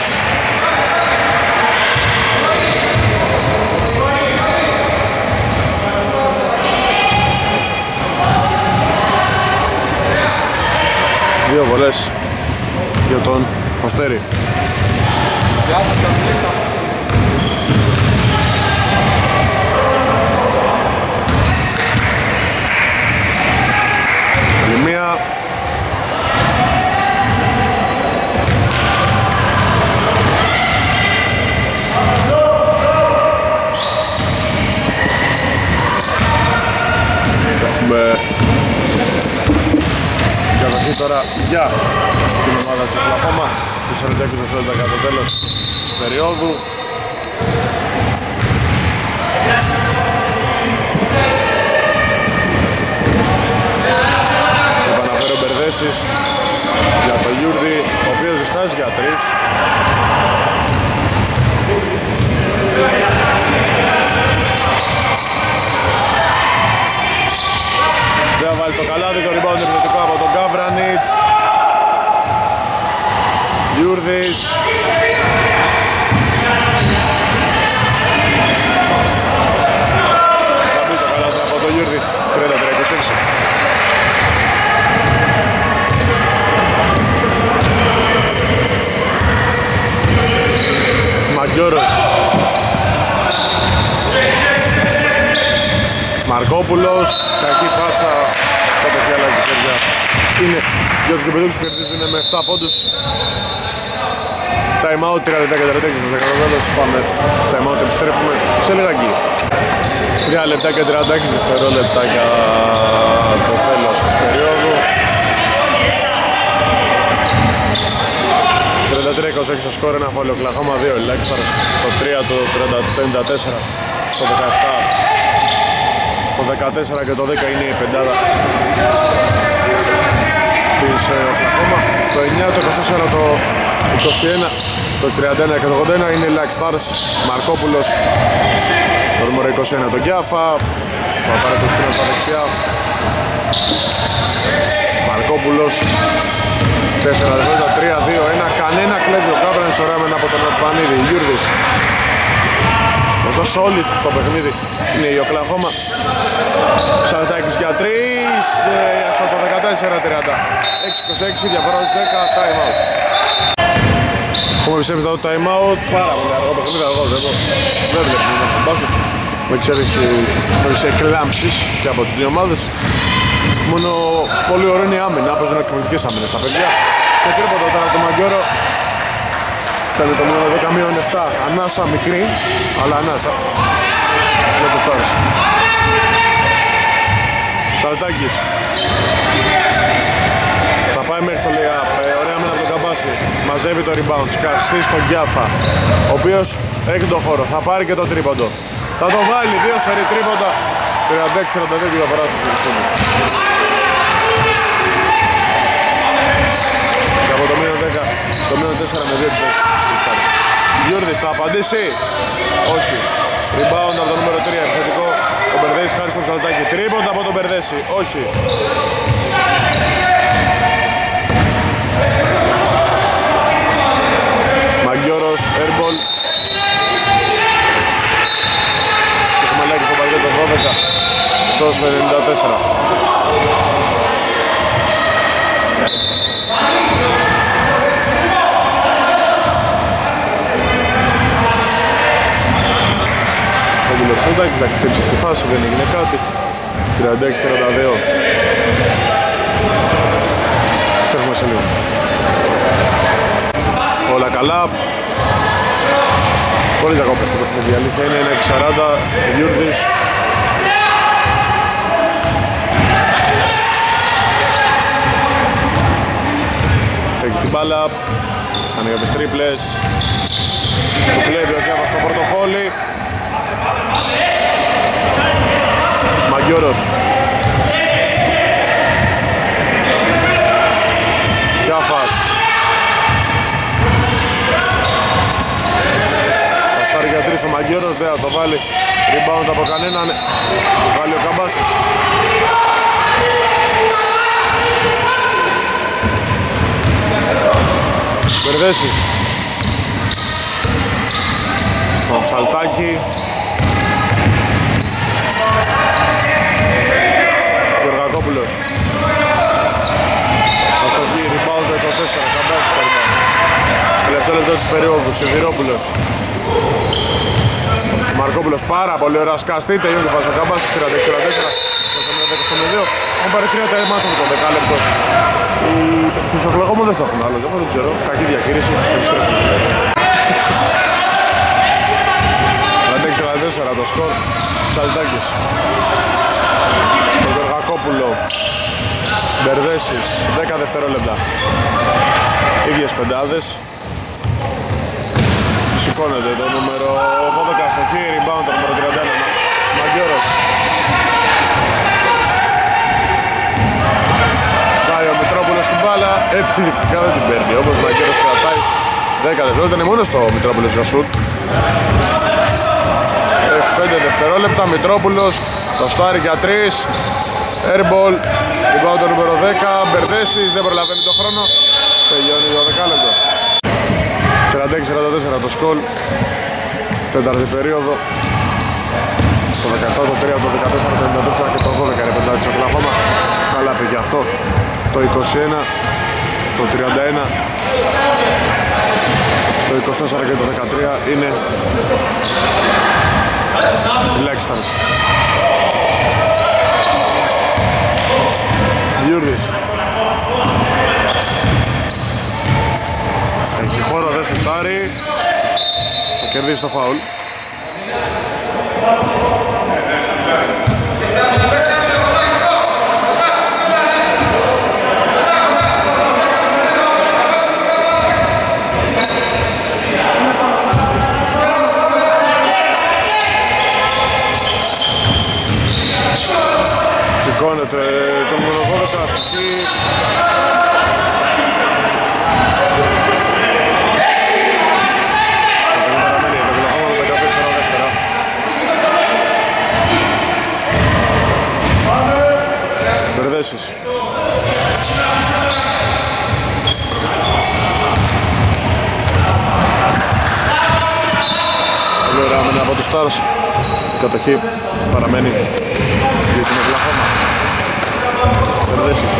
Δύο βολές για τον Φωστέρη. Γεια σας, καλησπέρα. Άλλη μία. Έχουμε καταρχήν τώρα για την ομάδα της Οκλαχώμα, τους σαράντα έξι δευτερόλεπτα κατά το τέλος της περίοδου. Σε επαναφέρω Μπερδέσεις για το Γιούρδη, ο οποίος διστάζει για τρεις. Δεν θα βάλει το καλάδι, το rebound επιθετικό από τον Γκάβρανιτς. Γιούρδης. Θα μπει το καλάδι από τον Γιούρδη, τριάντα τρία είκοσι έξι. Μαγκιόρος. Μαρκόπουλος, κακή πάσα, τότε και άλλαζε χέρια. Είναι για τους γηπεδούχους που κερδίζουν με επτά πόντους. Time out, τρία λεπτά και τριάντα έξι δευτερόλεπτα. Πάμε στο time out, επιστρέφουμε σε λιγάκι. τρία λεπτά και τριάντα έξι δευτερόλεπτα για το τέλος της περίοδου. τριάντα τρία είκοσι έξι το σκορ, ένα φάουλ Οκλαχώμα, δύο ελάχιστα. Το τρία, το τριάντα τέσσερα, το δεκαεπτά. Το δεκατέσσερα και το δέκα είναι η πεντάδα της Οκλαχώμα. Το εννιά, το είκοσι τέσσερα, το είκοσι ένα, το τριάντα ένα και το ογδόντα ένα είναι η Black Stars. Μαρκόπουλος, το νούμερο είκοσι ένα, το Γκιάφα. Θα πάρει το στήμα στα δεξιά. Μαρκόπουλος, τέσσερα δευτερόλεπτα, τρία δύο ένα. Κανένα κλέβει ο Γκάβρανιτς, ωραία μένα από τον Ορφανίδη. Γιούρδης. Ωστόσο όλη το παιχνίδι είναι η Οκλαχώμα. Σαλτάκης για τρεις, στο το δεκατέσσερα τριάντα έξι είκοσι έξι, διαφορά στις δέκα, time out. Έχουμε επιστρέψει το time out, πάρα πολύ αργό παιχνίδι, αργό, δεν το δεν βλέπουμε το μπάσκετ. Με ξέρεις εκλάμψεις και από τις δύο ομάδες. Μόνο πολύ ωραίο είναι η άμυνα, παίζουν εκπληκτικές άμυνες τα παιδιά. Και τρίποντο τώρα το Μαγκιόρο. Κάνει το μείον δέκα μείον επτά. Ανάσα μικρή, αλλά ανάσα για τους Stars. Σαλτάκης θα πάει μέχρι το lay-up, ε, ωραία μένα από τον Καμπάση. Μαζεύει το rebound, σκαστεί στον Κιάφα, ο οποίος έχει τον χώρο, θα πάρει και το τρίποντο. Θα το βάλει, δύο σερί τρίποντα. τριάντα έξι τριάντα δύο και θα περάσει στους Αριστούδες. Και από το μείον δέκα, το μείον τέσσερα με δύο επιθέσεις. Γιούρδης θα απαντήσει, όχι. Rebound από το νούμερο τρία, επιθετικό. Ο Μπερδέσης χάρη στον Σαλτάκη, τρίποντα από τον Μπερδέση, όχι. Μαγκιόρος, airball. Έχουμε λάκι στο πακέτο δώδεκα, εκτός με ενενήντα τέσσερα. Εντάξει, χτύπησε στη φάση, δεν έγινε κάτι. τριάντα έξι τριάντα δύο. Στέφουμε σε λίγο. Όλα καλά. Πολύ διακόπες το παιχνίδι, η αλήθεια είναι ένα εξήντα σαράντα. Γιούρδης. Έχει την μπάλα. Κάνει κάποιες τρίπλες. Του κλέβει ο Κιάβας στο πορτοφόλι. Μαγκιόρος. Κιάφας. Θα στάρει για τρεις ο Μαγκιόρος, δεν θα το βάλει. Rebound από κανέναν. Το βάλει ο Καμπάσης. Μπερδέσης. Στο Σαλτάκι. Γεωργακόπουλος. Αστοχή, rebound είκοσι τέσσερα, Καμπάσης το rebound. Τελευταίο λεπτό της περίοδου, Σιδηρόπουλος. Μαρκόπουλος πάρα πολύ ωραία σκαστή, τελειώνει το πας ο Καμπάσης, τριάντα έξι τριάντα τέσσερα. δέκα στο δύο. Αν πάρει τρία τα μάτσα από το δεκάλεπτο. Οι φυσιοκλαγόμενοι δεν θα έχουν άλλο, δεν ξέρω, κακή διαχείριση, επιστρέφουν. τριάντα έξι τριάντα τέσσερα το σκορ, Σαλτάκης. Το Γεωργακόπουλο, Μπερδέσης, δέκα δευτερόλεπτα. Ίδιες πεντάδες. Σηκώνεται το νούμερο δώδεκα στο χ, rebound το νούμερο τριάντα ένα. Μαγκιόρος. Πάει ο Μητρόπουλος στην μπάλα, επιδεικτικά δεν την παίρνει, όπως ο Μαγκιόρος κρατάει δέκα δευτερόλεπτα, είναι μόνο στο Μητρόπουλος για σουτ. πέντε δευτερόλεπτα, Μητρόπουλος, το στάρι για τρεις, airball, rebound το νούμερο δέκα, Μπερδέσης, δεν προλαβαίνει το χρόνο, τελειώνει το δεκάλεπτο. τριάντα έξι τριάντα τέσσερα το σκορ, τέταρτη περίοδο, το δεκαεπτά, το τρία, το δεκατέσσερα, το τριάντα τέσσερα και το δώδεκα είναι πεντά της Οκλαχώμα, καλά πήγε αυτό, το είκοσι ένα, το τριάντα ένα, το είκοσι τέσσερα και το δεκατρία είναι Black Stars. Γιούρδης. Έχει χώρο, δεν σουτάρει. Θα κερδίσει το φάουλ. Σηκώνεται το μονοδόδεκα στο χ. Παραμένει το Οκλαχώμα με δεκατέσσερα δεύτερα. Μπερδέσης. Πολύ ωραία μένα από τους Stars. Η κατοχή παραμένει για την Οκλαχώμα. Μπερδέσης.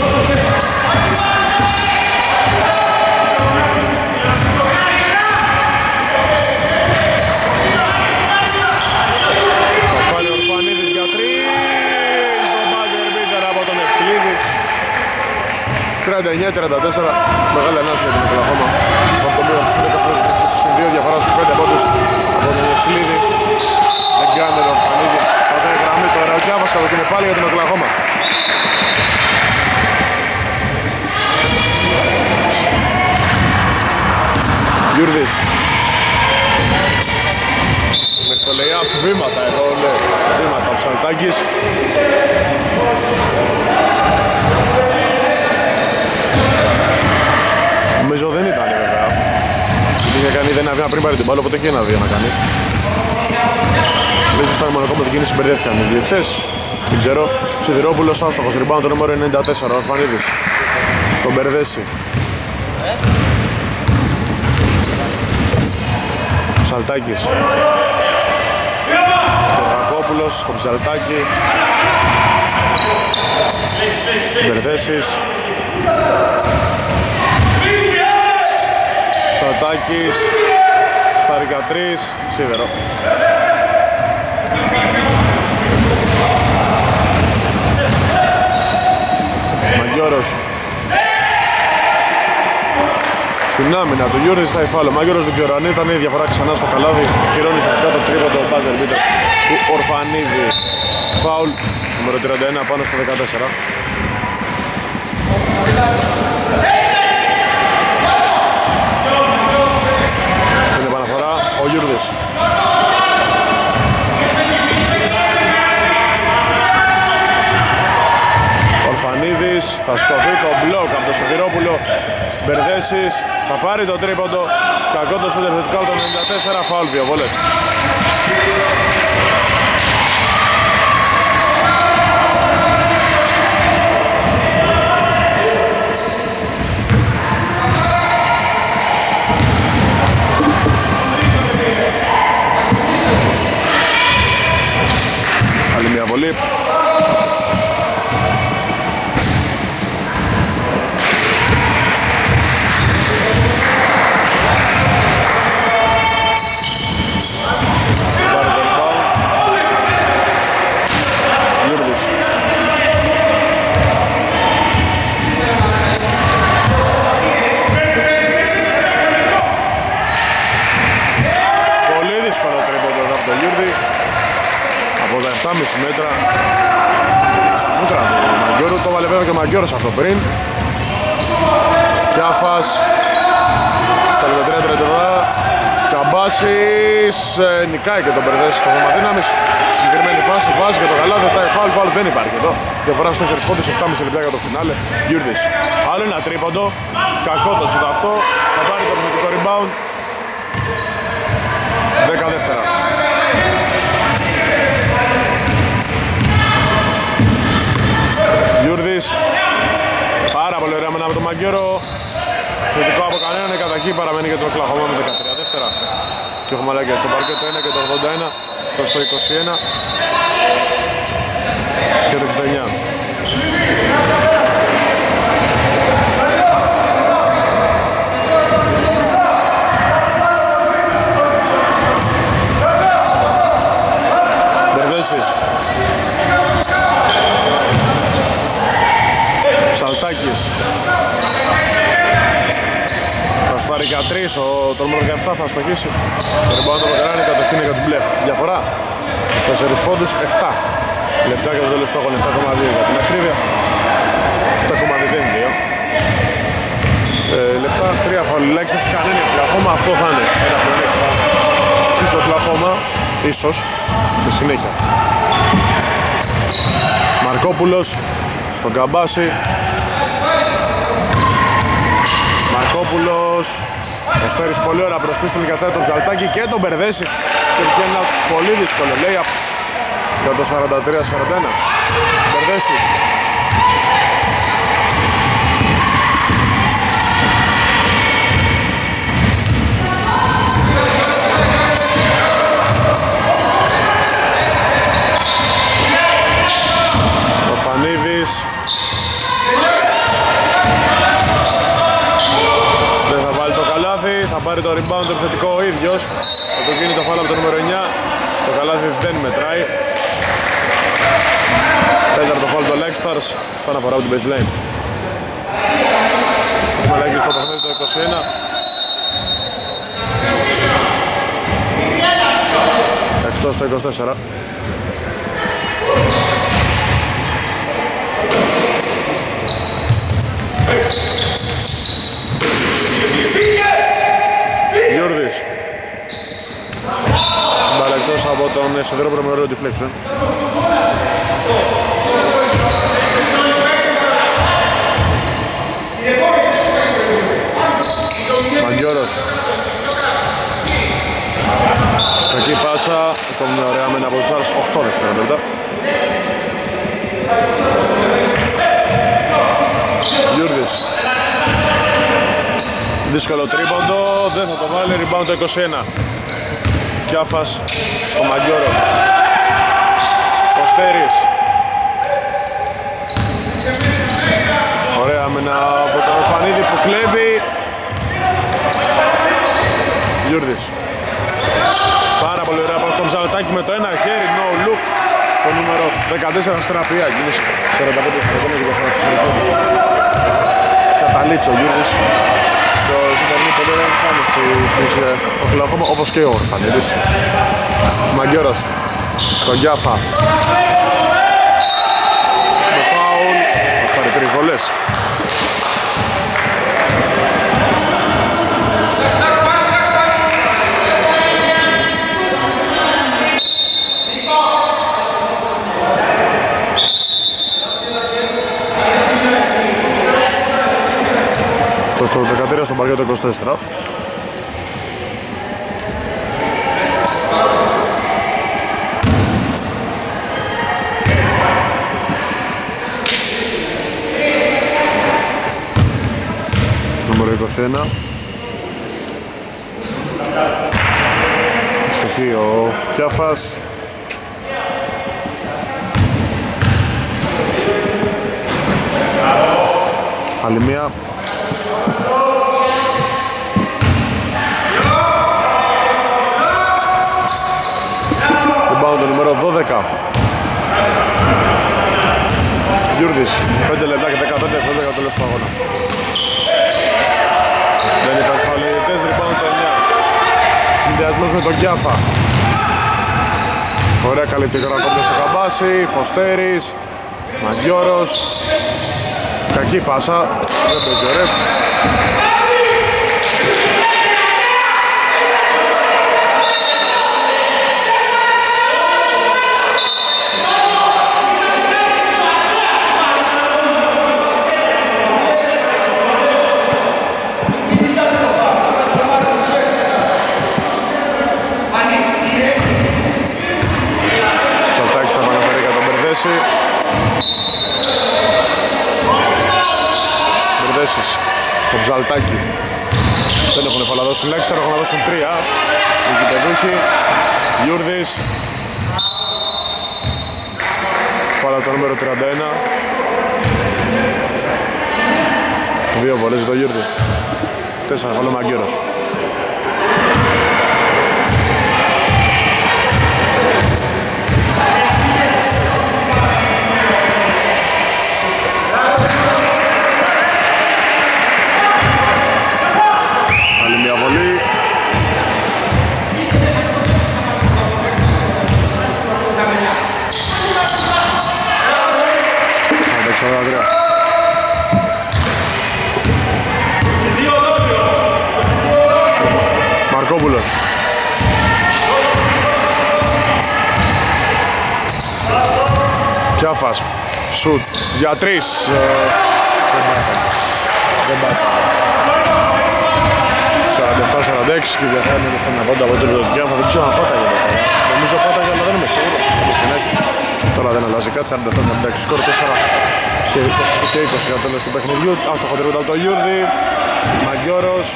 Θα πάλι ο Ορφανίδης για τρεις. Το μπάζερ μπίτερ από τον Ευκλήδη. τριάντα εννιά τριάντα τέσσερα. Μεγάλη ανάσα για την Οκλαχώμα. Από το μείον στους δέκα διαφορά στους πέντε πόντους από τον Ευκλήδη. Δεν κάνει τον Φανίδη. Θα δει γραμμή το Ρεοκιάβας και είναι πάλι για την Οκλαχώμα. Γιούρδης. Με στο lay-up βήματα εδώ, ναι. Βήματα ο Ψαλτάκης. Νομίζω δεν ήταν βέβαια. Γιατί είχε κάνει ένα βήμα πριν πάρει την μπάλα, οπότε έχει ένα δύο να κάνει. Νομίζω ήταν μονακό με την κίνηση, μπερδεύτηκαν οι διαιτητές. Δεν ξέρω. Σιδηρόπουλος άστοχος, rebound το νούμερο ενενήντα τέσσερα, ο Φανίδης. Στον Μπερδέση. Ψαλτάκης. Στεργακόπουλος στον Ψαλτάκη. Μπερδέσης. Ψαλτάκης. Στάρικα τρεις. Σίδερο. Μαγκιόρος. Στην άμυνα του Γιούρδης θα υφάλω. Μαγκιόρος δεν ξέρω αν ήταν η διαφορά ξανά στο καλάδι. Κυρώνει φυσικά το τρίποντο μπάζερ μπίτερ του Ορφανίδη. Φάουλ νούμερο τριάντα ένα πάνω στο δεκατέσσερα. Στην επαναφορά ο Γιούρδης. Ορφανίδης θα σκοθεί το μπλοκ από τον Σιδηρόπουλο. Μπερδέσης θα πάρει το τρίποντο. Κακό το σούτερ θετικό το ενενήντα τέσσερα. Φάουλ, δύο βόλες. Άλλη μια βολή. επτάμισι μέτρα. Μέτρα του Μαγκιόρου, το βάλε βέβαια και ο Μαγκιόρος αυτό πριν. Κιάφας. τριάντα τρία τριάντα επτά. Καμπάσης. Ε, νικάει και τον Μπερδέση στο θέμα δύναμης. Συγκεκριμένη φάση, βάζει και το καλάδι, θα φάουλ, φάουλ δεν υπάρχει εδώ. Διαφορά στους τέσσερις πόντους, επτάμισι λεπτά για το φινάλε. Γιούρδης. Άλλο ένα τρίποντο. Κακό το σούτ αυτό. Θα πάρει το επιθετικό rebound. δέκα δεύτερα. Γιούρδης. Πάρα πολύ ωραία μένα με τον Μαγκιόρο. Θετικό από κανέναν, η κατοχή παραμένει για τον Οκλαχώμα με δεκατρία δεύτερα. Και έχουμε αλλαγές στο παρκέ το ένα και το ογδόντα ένα προς το είκοσι ένα και το εξήντα εννιά. Μπερδέσης. Ψαλτάκης. Θα σπάρει για τρεις, ο τολμός δεκαεπτά θα στοχίσει. Το ριμπάουντ το Μακαράνη κατοχή είναι για τους μπλε. Διαφορά στους τέσσερις πόντους, επτά λεπτά για το τέλος στόχων, επτά κόμμα δύο για την ακρίβεια. επτά κόμμα δύο ε, λεπτά, τρία φαουλιλάκια, κανένα Οκλαχώμα, αυτό θα είναι ένα πλεονέκτημα της Οκλαχώμα, ίσως, στη συνέχεια. Μαρκόπουλος στον Καμπάση. Μαρκόπουλος. Ο Στέρης πολύ ώρα προσπίσει την κατσάει τον Ψαλτάκη και τον Μπερδέση. Και βγαίνει ένα πολύ δύσκολο λέει για το σαράντα τρία σαράντα ένα. Μπερδέσης. Ο Φανίδης. Δεν θα βάλει το καλάθι, θα πάρει το rebound το επιθετικό ο ίδιος. Θα το γίνει το φάουλ από το νούμερο εννιά. Το καλάθι δεν μετράει. Τέταρτο φάουλ το Lexstars, πάνω αφορά από την baseline. Έχουμε αλλαγή στο παιχνίδι το είκοσι ένα. δεκαοκτώ στο είκοσι τέσσερα. Γιούρδης. Μπάλα εκτός από τον εσωτερικό προμερό deflection. Μαγκιόρος. Κακή πάσα, ακόμη ωραία μένα από τους άλλους οκτώ δευτερόλεπτα. Γιούρδης. Δύσκολο τρίποντο, δεν θα το βάλει, rebound το είκοσι ένα. Κιάφας στο Μαγκιόρο. Κωστέρης. Ωραία μένα από τον Ορφανίδη που κλέβει. Γιούρδης. Πάρα πολύ ωραία πάω στο Ψαλτάκι με το ένα χέρι, no look. Το νούμερο δεκατέσσερα στραπία, κίνηση σαράντα πέντε στραπία και διαφορά στους ερικόδους. Καταλήτσο ο Γιούρδης στο σημερινή πολύ ωραία εμφάνιση της Οκλαχώμα, όπως και ο Ορφανίδης. Μαγκιόρος, στον Γιάφα. Το φάουλ, μας πάρει τρεις βολές. Στο δεκατρία στον παρκέτο είκοσι τέσσερα. Νούμερο είκοσι ένα. Στοχή ο Κιάφας. Άλλη μία. Το νούμερο δώδεκα. Γιούρδης, πέντε λεπτά και δεκαπέντε δευτερόλεπτα το τέλος του αγώνα. Δεν ήταν φαλιετές, rebound το εννιά. Συνδυασμός με τον Κιάφα. Ωραία καλύπτει γρακόπια στο Καμπάση, Φωστέρης, Μαγκιόρος. Κακή πάσα, δεν παίζει ο ρεφ. Μπερδέσεις στο Ψαλτάκι. Δεν έχουν φαλαδώσει λέξη, θα έχουν να δώσουν τρία. Οι γηπεδούχοι. Γιούρδης. Φάλα το νούμερο τριάντα ένα. Δύο βολές για το Γιούρδη. Τέσσερα φάλα ο Μαγκιόρος. Μαρκόπουλος. Κιάφας. Σουτ για τρεις. Δεν πάει. σαράντα επτά σαράντα έξι και διαφορά είναι στον αγώντα από το Κιάφα. Δεν ξέρω αν πάταγε. Νομίζω πάταγε αλλά δεν είμαι σίγουρος. Τώρα δεν αλλάζει κάτι. σαράντα επτά σαράντα έξι σκορ τέσσερα και είκοσι για το τέλος του παιχνιδιού. Άστοχο τρίποτα από το Γιούρδη. Μαγκιόρος.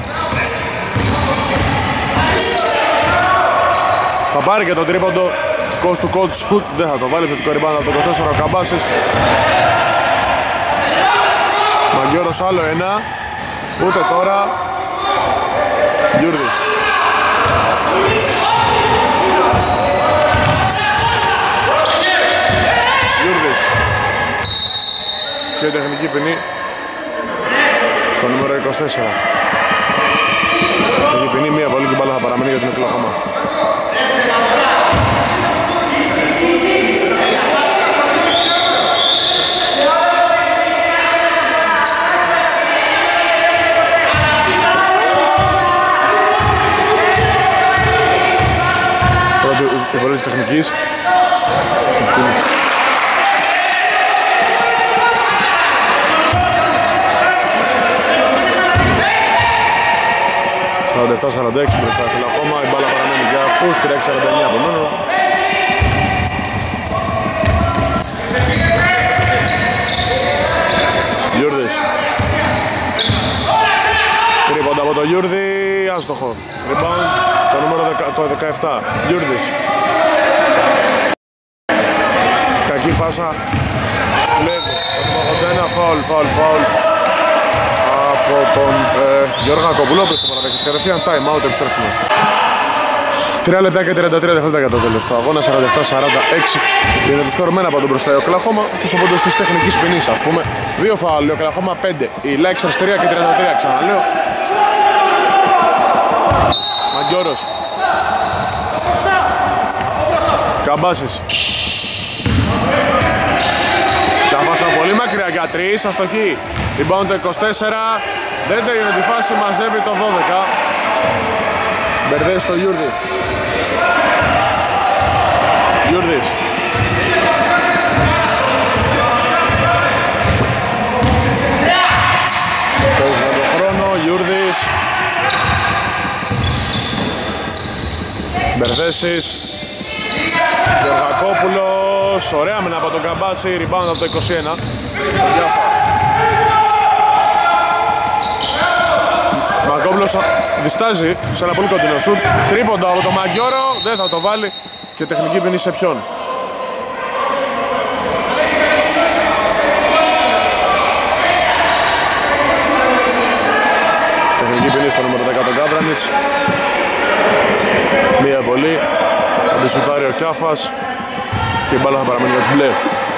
Θα πάρει και το τρίποντο coast to coast shoot, δεν θα το βάλει, θετικό rebound από το είκοσι τέσσερα ο Καμπάσης. Μαγκιόρος άλλο ένα, ούτε τώρα. Γιούρδης. Γιούρδης. Και τεχνική ποινή στο νούμερο είκοσι τέσσερα. Τεχνική ποινή, μία βολή και μπάλα θα παραμείνει για την Οκλαχώμα. η βολή της τεχνικής. σαράντα επτά σαράντα έξι μπροστά στην Οκλαχώμα, η μπάλα παραμένει για αυτούς, τρία σαράντα εννιά από μένο. Γιούρδης. Τρίποντα από το Γιούρδη, άστοχο. Rebound, το νούμερο δεκαεπτά, Γιούρδης. Κακή πάσα, Λέβη, ογδόντα ένα, φάουλ, φάουλ, φάουλ. Από τον ε, Γιώργο Ακοπουλόπουλο στο παραδέχει. Κατευθείαν time out, επιστρέφουμε. τρία λεπτά και τριάντα τρία δευτερόλεπτα για το τέλος του αγώνα, σαράντα επτά σαράντα έξι. Είναι το σκορ μένα από τον μπροστά η Οκλαχώμα. Και στο πόντος της τεχνικής ποινής, ας πούμε. Δύο φάουλ, η Οκλαχώμα πέντε. Η Λάιξ τρία και τριάντα τρία, ξαναλέω. Μαγκιόρος. Καμπάσης. Καμπάσα πολύ μακριά για τρεις, αστοχή. Rebound το είκοσι τέσσερα, δεν τελειώνει τη φάση, μαζεύει το δώδεκα. Μπερδές στο Γιούρδη. Γιούρδης. Παίζει με τον χρόνο, Γιούρδης. Μπερδέσεις. Γεωργακόπουλος, ωραία μένα από τον Καμπάση, rebound από το είκοσι ένα. Μαγκόπουλος διστάζει σε ένα πολύ κοντινό σουτ. Τρίποντα από τον Μαγκιόρο, δεν θα το βάλει και τεχνική ποινή σε ποιον. Τεχνική ποινή στο νούμερο δέκα τον Γκάμπρανιτς. Μία βολή, θα τη σουτάρει ο Κιάφας και η μπάλα θα παραμείνει για τους μπλε.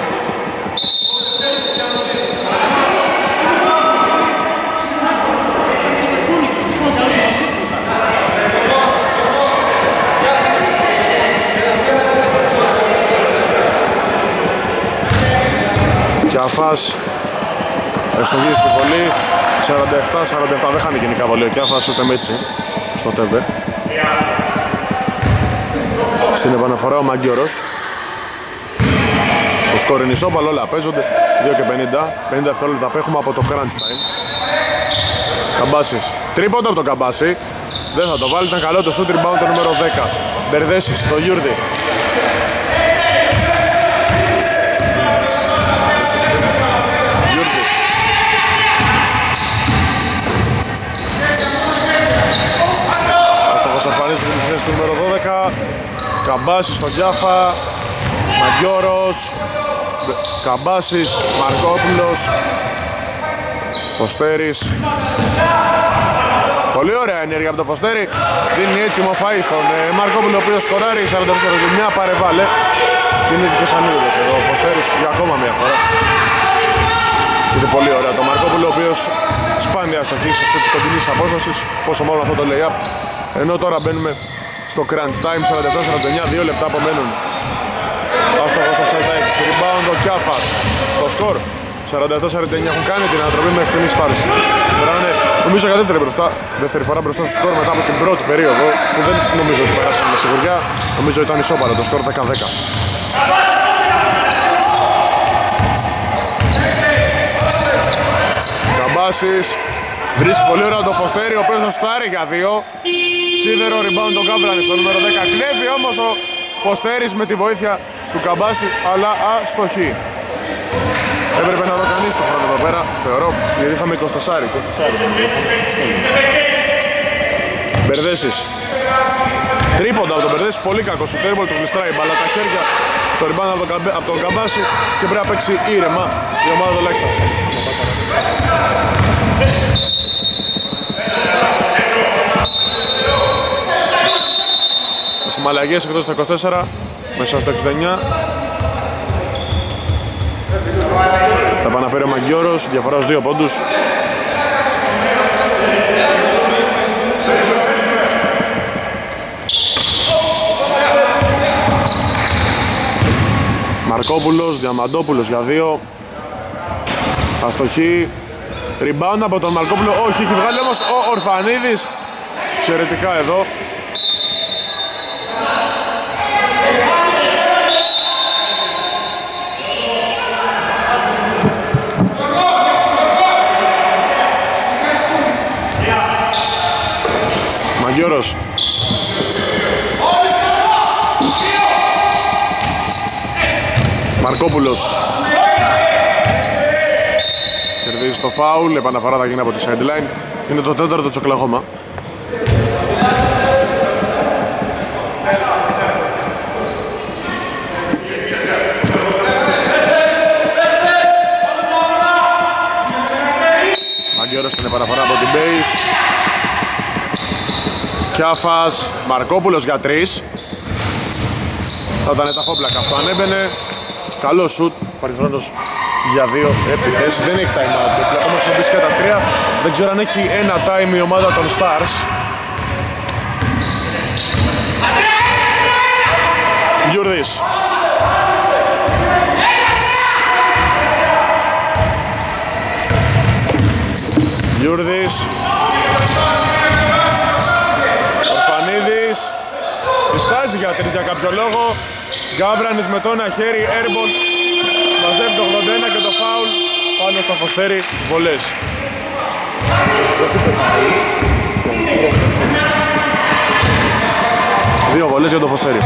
Κιάφας εστογεί στη βολή, σαράντα επτά σαράντα επτά, δεν χάνει γενικά βολή ο Κιάφας ούτε με έτσι στο τέβε. Στην επαναφορά ο Μαγκιόρος. Το σκορ είναι ισόπαλο, όλα παίζονται, δύο και πενήντα, πενήντα δευτερόλεπτα απέχουμε από το crunch time. Καμπάσης, τρίποντο από τον Καμπάση, δεν θα το βάλει, ήταν καλό το shoot, rebound το νούμερο δέκα. Μπερδέσεις στο Γιούρδη. Στο νούμερο δώδεκα, Καμπάσης στον Γιάφα, Μαγκιόρος, Καμπάσης, Μαρκόπουλος, Φωστέρης. Πολύ ωραία ενέργεια από τον Φωστέρη, δίνει έτοιμο φαΐ στον ε, Μαρκόπουλο, ο οποίος σκοράρει, σαράντα επτά πάρε βάλε. Είναι και σαν είδος εδώ ο Φωστέρης για ακόμα μια φορά. Είναι πολύ ωραία το Μαρκόπουλο, ο οποίος σπάνια αστοχής σε κοντινής απόστασης, πόσο μάλλον αυτό το lay-up. Ενώ τώρα μπαίνουμε στο crunch time, σαράντα επτά σαράντα εννιά, δύο λεπτά απομένουν. Άστοχος στο σαράντα έξι, rebound ο Κιάφας. Το σκορ σαράντα επτά σαράντα εννιά, έχουν κάνει την ανατροπή μέχρι την εισφάρηση. Τώρα είναι νομίζω για δεύτερη, μπροστά, δεύτερη φορά μπροστά στο σκορ μετά από την πρώτη περίοδο, που δεν νομίζω ότι περάσαμε με σιγουριά. Νομίζω ήταν ισόπαλο το σκορ δέκα δέκα. Καμπάσης βρίσκει πολύ ωραία το Φωστέρι, ο οποίος θα στάρει για δύο. Σίδερο rebound τον Γκάμπρανιτς στο νούμερο δέκα. Κλέβει όμως ο Φωστέρης με τη βοήθεια του Καμπάση, αλλά αστοχή. Έπρεπε να δω κανείς το χρόνο εδώ πέρα, θεωρώ, γιατί είχαμε είκοσι τέσσερα. Μπερδέσεις. Τρίποντα από τον Μπερδέση, πολύ κακό σου τέρμπολ, του γλιστράει μπάλα τα χέρια. Το rebound από τον, από τον Καμπάση και πρέπει να παίξει ήρεμα η ομάδα του Λέξα. Έχουμε αλλαγές εκτός στο είκοσι τέσσερα, μέσα στο εξήντα εννιά. Θα επαναφέρει ο Μαγκιόρος, διαφορά στους δύο πόντους. Μαρκόπουλος, Διαμαντόπουλος για δύο. Αστοχή. Rebound από τον Μαρκόπουλο, όχι, έχει βγάλει όμως ο Ορφανίδης. Εξαιρετικά εδώ. Μαρκόπουλος κερδίζει το φάουλ, επαναφορά θα γίνει από τη sideline. Είναι το τέταρτο της Οκλαχώμα. Μαγκιόρος την επαναφορά από την base. Κιάφας, Μαρκόπουλος για τρεις. Θα ήταν τα χόπλακα αυτό αν έμπαινε. Καλό σουτ, παριθρόντος για δύο επιθέσεις. Δεν έχει time out. Ακόμα έχουμε μπει και τα τρία. Δεν ξέρω αν έχει ένα time η ομάδα των Stars. Γιουρδής. Γιουρδής. Ορφανίδης. Διστάζει για τρεις για κάποιο λόγο. Γκάβρανης με το ένα χέρι, airball. Μαζεύει το ογδόντα ένα και το φάουλ πάνω στο Φωστέρι, βολές. Δύο βολές για το Φωστέρι.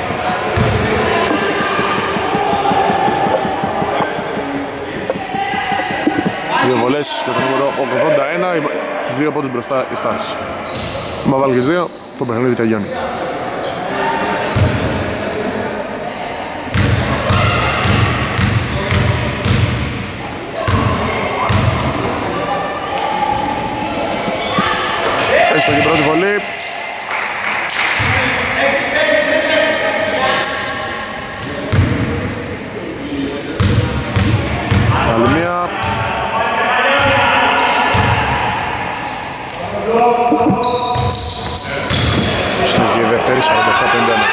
Δύο βολές και το νούμερο ογδόντα ένα, στους δύο πόντους μπροστά οι Stars. Μα βάλει και τις δύο, το παιχνίδι τελειώνει. Έστω και η πρώτη βολή. Άλλη μία. Στοχή η δεύτερη, σαράντα επτά πενήντα ένα.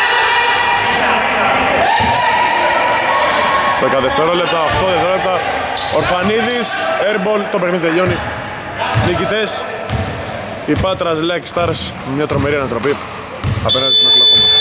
δέκα δευτερόλεπτα, οκτώ δευτερόλεπτα. Ορφανίδης, airball, το παιχνίδι τελειώνει. Νικητές, η Πάτρας Lake Stars, μια τρομερή ανατροπή απέναντι στην Οκλαχώμα.